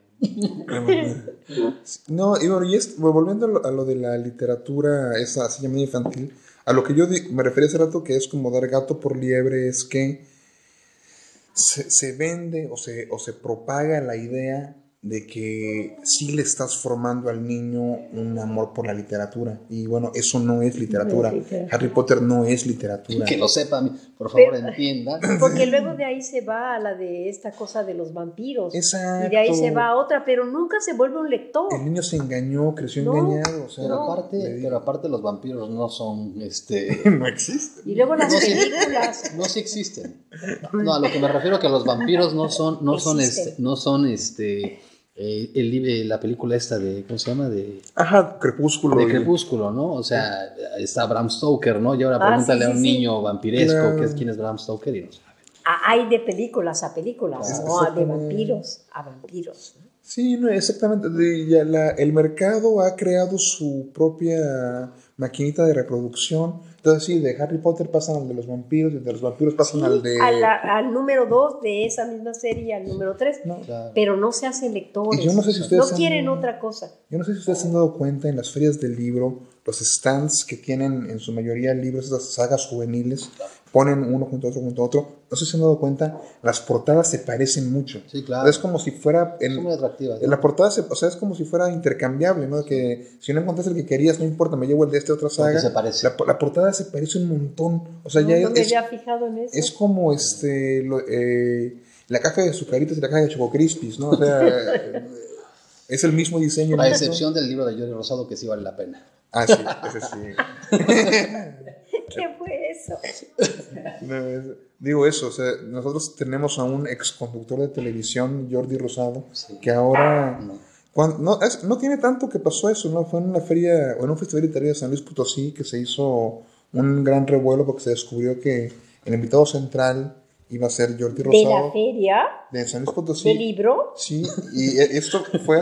No, y bueno, volviendo a lo de la literatura, esa así llamada infantil, a lo que yo me refería hace rato, que es como dar gato por liebre, es que se vende o se propaga la idea de que sí le estás formando al niño un amor por la literatura. Y bueno, eso no es literatura. Harry Potter no es literatura. Que lo sepa, por favor, entienda. Porque luego de ahí se va a la de esta cosa de los vampiros. Exacto. Y de ahí se va a otra, pero nunca se vuelve un lector. El niño se engañó, creció engañado. O sea, Pero aparte los vampiros no son, no existen. Y luego las películas. No, sí existen. No, a lo que me refiero es que los vampiros no son la película esta de, ¿cómo se llama? Ajá, Crepúsculo. De Crepúsculo, ¿no? O sea, está Bram Stoker, ¿no? Y ahora pregúntale a un niño vampiresco Claro. quién es Bram Stoker y no sabe. Hay de películas a películas, ¿no? De vampiros a vampiros. Sí, no, exactamente. El mercado ha creado su propia maquinita de reproducción. Entonces, sí, de Harry Potter pasan al de los vampiros, y de los vampiros pasan al de... Al número 2 de esa misma serie, al número 3. No. Claro. Pero no se hacen lectores. Y yo no sé si ustedes no quieren otra cosa. Yo no sé si ustedes se han dado cuenta en las ferias del libro, los stands que tienen en su mayoría libros, esas sagas juveniles, ponen uno junto a otro. No sé si se han dado cuenta, las portadas se parecen mucho. Sí, claro. Es como si fuera... Son muy atractivas, ¿no? En la portada, es como si fuera intercambiable, ¿no? Que si no encontraste el que querías, no importa, me llevo el de esta otra saga. Porque se parece. La portada se parece un montón. O sea, No me había fijado en eso. es como la caja de Zucaritas y la caja de Choco Crispies, ¿no? O sea, es el mismo diseño. A excepción del libro de Jordi Rosado, que sí vale la pena. Ah, sí, ese sí. ¿Qué fue eso? No, digo eso, o sea, nosotros tenemos a un exconductor de televisión, Jordi Rosado, que ahora... No tiene tanto que pasó eso, ¿no? Fue en una feria, o en un festival literario de San Luis Potosí, que se hizo un gran revuelo porque se descubrió que el invitado central iba a ser Jordi Rosado. ¿De la feria? De San Luis Potosí. ¿De libro? Sí, y esto fue...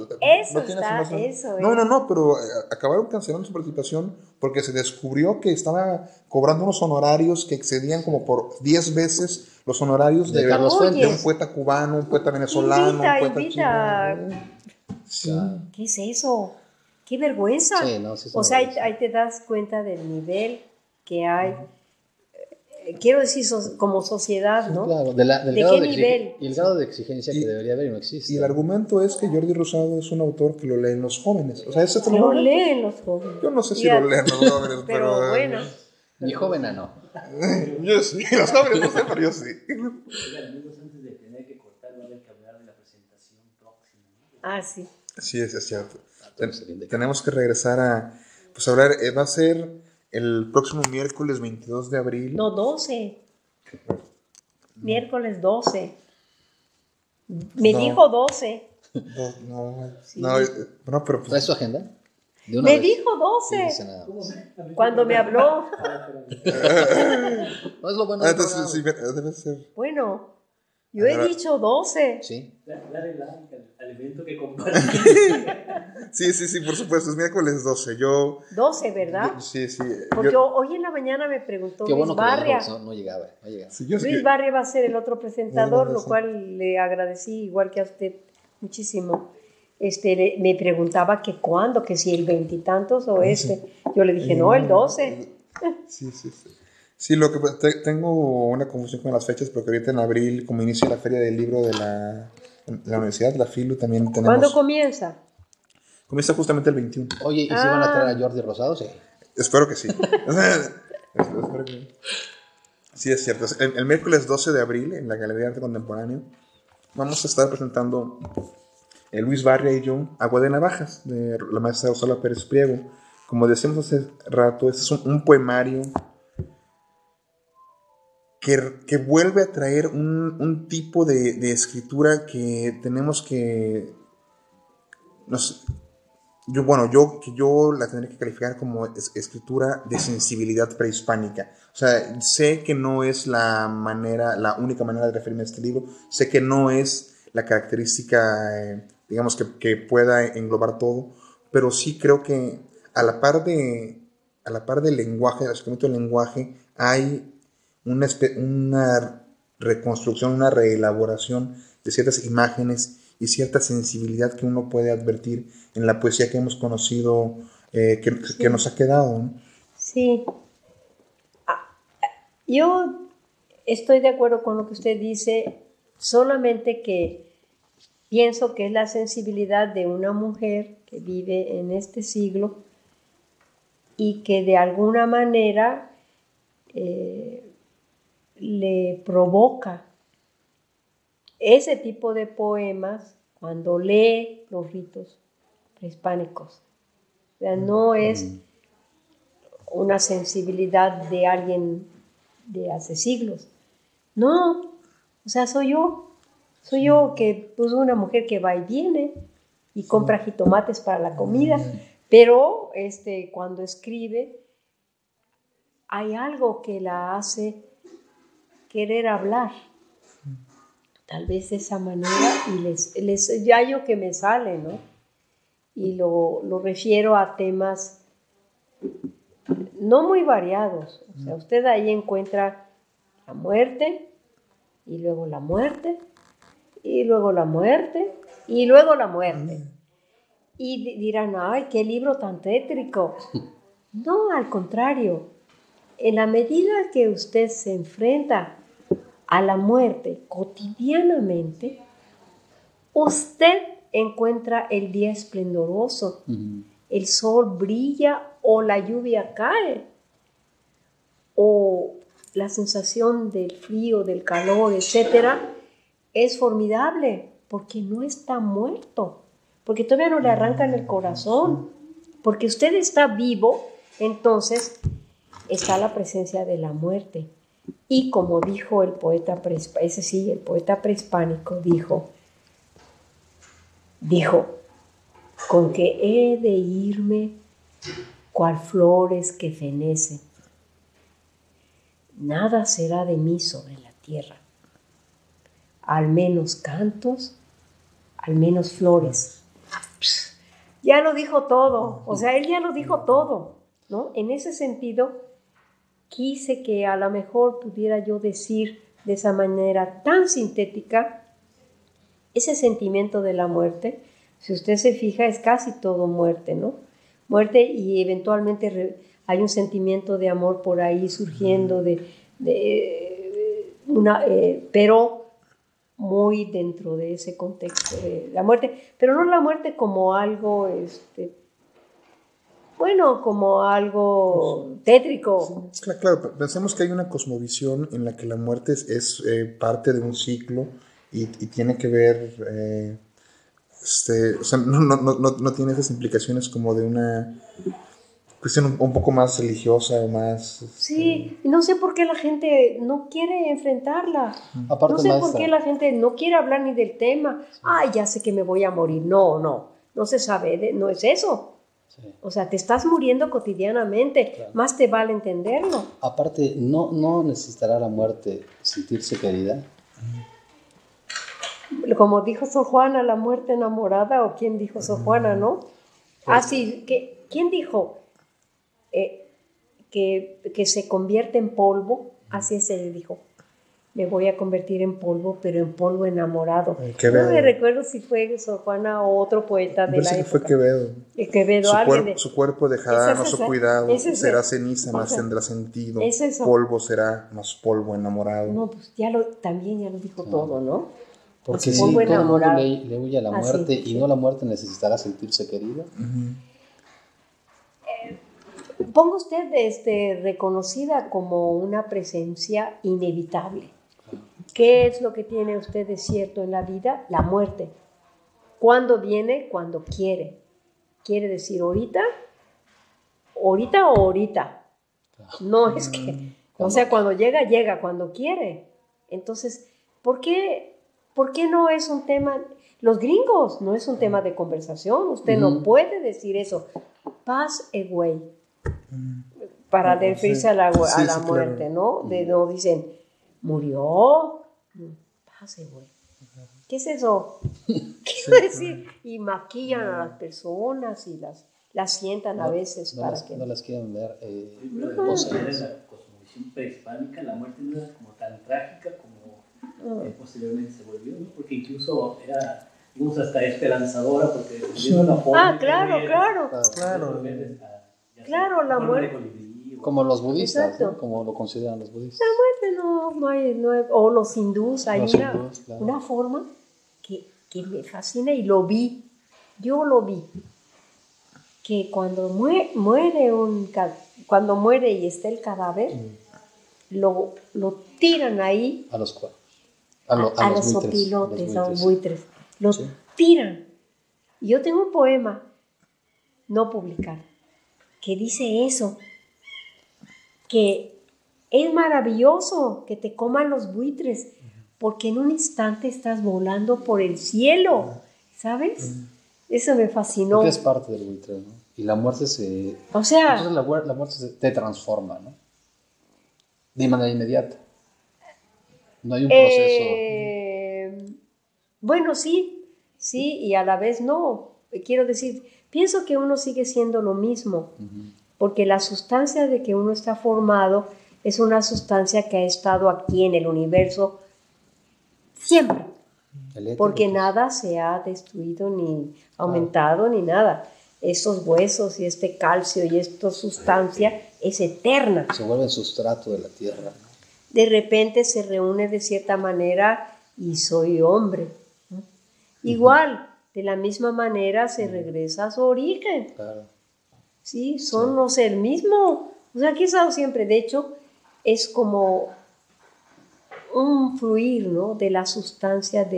No, pero acabaron cancelando su participación porque se descubrió que estaba cobrando unos honorarios que excedían como por 10 veces los honorarios de Carlos Fuentes, de un poeta cubano, un poeta venezolano, un poeta chino. Sí. ¿Qué es eso? ¡Qué vergüenza! Sí, no, sí, o sea, ahí te das cuenta del nivel que hay. Quiero decir, como sociedad, ¿no? Claro, ¿De qué nivel? Y el grado de exigencia que debería haber y no existe. Y el argumento es que Jordi Rosado es un autor que lo leen los jóvenes. O sea, lo leen los jóvenes. Yo no sé si lo leen los jóvenes, pero bueno. Mi joven no. Yo sí, los jóvenes no sé, pero yo sí. Antes de tener que cortar, va a haber que hablar de la presentación próxima. Ah, sí. Sí, es cierto. Tenemos que regresar a hablar. Va a ser el próximo miércoles 22 de abril. No, 12. Miércoles 12. Me dijo 12. No, pero... ¿Traes su agenda? Me dijo 12. Cuando me habló. No es lo bueno. Entonces, sí, debe ser. Bueno, yo he dicho 12. Sí. Dale like al evento que compartí. Sí, por supuesto, es miércoles 12. 12, ¿verdad? Sí. Porque hoy en la mañana me preguntó Luis Barria. No llegaba. Sí, Luis Barria va a ser el otro presentador, lo cual le agradecí, igual que a usted, muchísimo. me preguntaba que cuándo, que si el veintitantos o este. Yo le dije, no, el 12. Sí. Sí, lo que tengo una confusión con las fechas, porque ahorita en abril, como inicia la feria del libro de la universidad, la FILU, también tenemos... ¿Cuándo comienza? Comienza justamente el 21. Oye, ¿y si van a traer a Jordi Rosado? Sí. Espero que sí. Espero que... Sí, es cierto. El miércoles 12 de abril, en la Galería de Arte Contemporáneo, vamos a estar presentando Luis Barria y yo, Agua de Navajas, de la maestra Rosalba Pérez Priego. Como decíamos hace rato, este es un poemario que vuelve a traer un tipo de escritura que tenemos que... Yo la tendría que calificar como escritura de sensibilidad prehispánica. O sea, sé que no es la única manera de referirme a este libro. Sé que no es la característica, digamos, que pueda englobar todo. Pero sí creo que a la par del lenguaje, del acercamiento del lenguaje, hay una reconstrucción, una reelaboración de ciertas imágenes y cierta sensibilidad que uno puede advertir en la poesía que hemos conocido, que nos ha quedado, ¿no? Sí. Yo estoy de acuerdo con lo que usted dice, solamente que pienso que es la sensibilidad de una mujer que vive en este siglo y que de alguna manera le provoca ese tipo de poemas cuando lee los ritos prehispánicos. O sea, no es una sensibilidad de alguien de hace siglos. No, o sea, soy yo. Soy yo, que pues una mujer que va y viene y compra jitomates para la comida, pero cuando escribe hay algo que la hace querer hablar. Tal vez de esa manera, y ya yo que me sale, ¿no? Y lo refiero a temas no muy variados. O sea, usted ahí encuentra la muerte, y luego la muerte, y luego la muerte, y luego la muerte. Y dirán, ¡ay, qué libro tan tétrico! No, al contrario. En la medida que usted se enfrenta a la muerte cotidianamente, usted encuentra el día esplendoroso, el sol brilla o la lluvia cae, o la sensación del frío, del calor, etcétera, es formidable porque no está muerto, porque todavía no le arrancan el corazón, porque usted está vivo, entonces está la presencia de la muerte. Y como dijo el poeta el poeta prehispánico dijo, con que he de irme cual flores que fenecen, nada será de mí sobre la tierra, al menos cantos, al menos flores. Ya lo dijo todo, o sea, él ya lo dijo todo, ¿no? En ese sentido, quise que a lo mejor pudiera yo decir de esa manera tan sintética ese sentimiento de la muerte. Si usted se fija, es casi todo muerte, ¿no? Muerte, y eventualmente hay un sentimiento de amor por ahí surgiendo, pero muy dentro de ese contexto de la muerte, pero no la muerte como algo, como algo tétrico. Sí, claro, pensemos que hay una cosmovisión en la que la muerte es parte de un ciclo y tiene que ver, o sea, no tiene esas implicaciones como de una cuestión un poco más religiosa o más... Sí, no sé por qué la gente no quiere enfrentarla. Aparte, no sé maestra, por qué la gente no quiere hablar ni del tema. Ay, ya sé que me voy a morir. No se sabe, no es eso. Sí. O sea, te estás muriendo cotidianamente, claro. Más te vale entenderlo. Aparte, ¿no necesitará la muerte sentirse querida? Como dijo Sor Juana, la muerte enamorada, o quién dijo Sor Juana, ¿no? Sí, ¿quién dijo que se convierte en polvo? Así se dijo. me voy a convertir en polvo, pero en polvo enamorado. Quevedo. No me recuerdo si fue Sor Juana o otro poeta de la Parece que fue época. Quevedo. Quevedo, alguien de... Su cuerpo dejará Ese es su ese, cuidado, ese es será ese. ceniza, más Ese. tendrá sentido. Es eso. Polvo será, más polvo enamorado. No, pues también ya lo dijo todo, ¿no? Porque Más si polvo todo el mundo enamorado. le huye a la Ah, muerte sí, y sí. no la muerte necesitará sentirse querido. Ponga usted reconocida como una presencia inevitable. ¿Qué es lo que tiene usted de cierto en la vida? La muerte. ¿Cuándo viene? Cuando quiere. Quiere decir ahorita o ahorita. No es que, o sea, cuando llega cuando quiere. Entonces, ¿por qué no es un tema? Los gringos no es un tema de conversación. Usted no puede decir eso. Pass away. Para referirse a la muerte, claro. ¿no? No dicen, murió. Pass away. ¿Qué es eso? Quiero decir, y maquillan a las personas y las sientan a veces no para las, que... no las quieren ver. Pero de todas maneras, en la cosmovisión prehispánica, la muerte no era como tan trágica como posteriormente se volvió, ¿no? Porque incluso era, digamos, hasta esperanzadora, porque dependiendo de la forma. Ah, claro. Claro, la muerte. Como los budistas, Exacto. ¿no? Como lo consideran los budistas. No hay, o los hindús, hay Los hindús, claro. una forma que me fascina y yo lo vi, que cuando muere y está el cadáver, lo tiran ahí A los cuervos. a los opilotes, a los buitres, lo tiran. Y yo tengo un poema no publicado que dice eso, que es maravilloso que te coman los buitres, porque en un instante estás volando por el cielo, ¿sabes? Eso me fascinó. Porque es parte del buitre, ¿no? Y la muerte se... O sea... Entonces la muerte te transforma, ¿no? De manera inmediata. No hay un proceso... Bueno, sí, y a la vez no. Quiero decir, pienso que uno sigue siendo lo mismo, porque la sustancia de que uno está formado es una sustancia que ha estado aquí en el universo siempre, porque nada se ha destruido ni aumentado ni nada. Estos huesos y este calcio y esta sustancia es eterna. Se vuelve el sustrato de la tierra. De repente se reúne de cierta manera y soy hombre, ¿no? Igual, de la misma manera se regresa a su origen. Claro. Sí, somos el mismo. O sea, aquí he estado siempre. De hecho, es como un fluir, ¿no? De la sustancia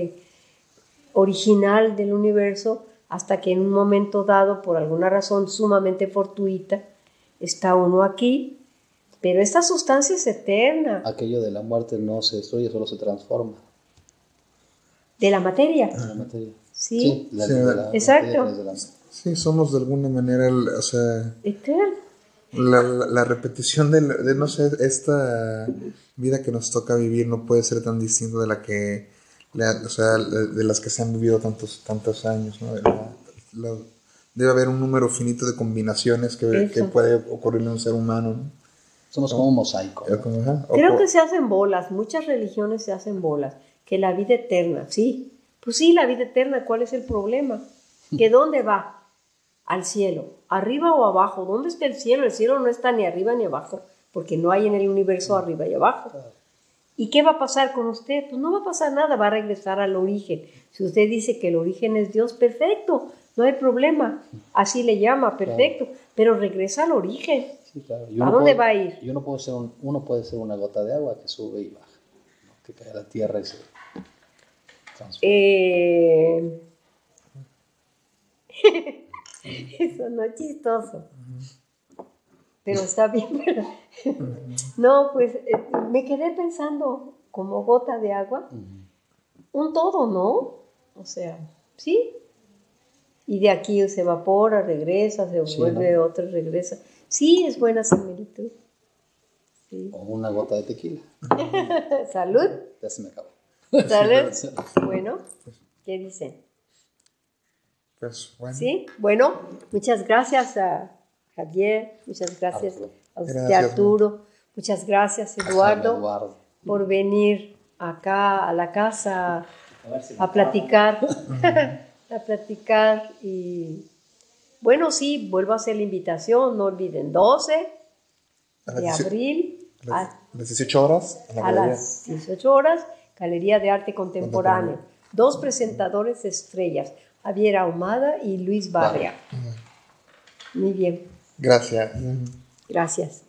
original del universo, hasta que en un momento dado, por alguna razón sumamente fortuita, está uno aquí. Pero esta sustancia es eterna. Aquello de la muerte no se destruye, solo se transforma. De la materia. De la materia. Sí, exacto. Sí, somos de alguna manera, o sea, eterno. La repetición de, no sé, esta vida que nos toca vivir no puede ser tan distinta de la que, o sea, de las que se han vivido tantos años, ¿no? Debe haber un número finito de combinaciones que puede ocurrirle a un ser humano, ¿no? Somos como un mosaico. Creo que se hacen bolas, muchas religiones se hacen bolas, que la vida eterna, sí. Pues sí, la vida eterna, ¿cuál es el problema? ¿Que dónde va? Al cielo, arriba o abajo. ¿Dónde está el cielo? El cielo no está ni arriba ni abajo, porque no hay en el universo arriba y abajo. ¿Y qué va a pasar con usted? Pues no va a pasar nada, va a regresar al origen. Si usted dice que el origen es Dios, perfecto, no hay problema, así le llama, perfecto, pero regresa al origen. Sí, claro. ¿A dónde va a ir? Y uno puede ser una gota de agua que sube y baja, ¿no? Que cae a la tierra y se transforma. Eso no es chistoso. Pero está bien. No, pues me quedé pensando como gota de agua. Un todo, ¿no? O sea, sí. Y de aquí se evapora, regresa, se vuelve otra, regresa. Sí, es buena similitud. Sí. O una gota de tequila. Salud. Ya se me acabó. Salud. Bueno, ¿qué dicen? Pues bueno. Sí, bueno, muchas gracias a Javier, muchas gracias a usted, Gracias, Arturo, muchas gracias, Eduardo, por venir acá a la casa a platicar, a platicar y bueno, sí, vuelvo a hacer la invitación, no olviden, 12 de abril a las 18 horas. A las 18 horas, Galería de Arte Contemporáneo. 2 presentadores estrellas, Javier Ahumada y Luis Barria. Muy bien. Gracias. Gracias.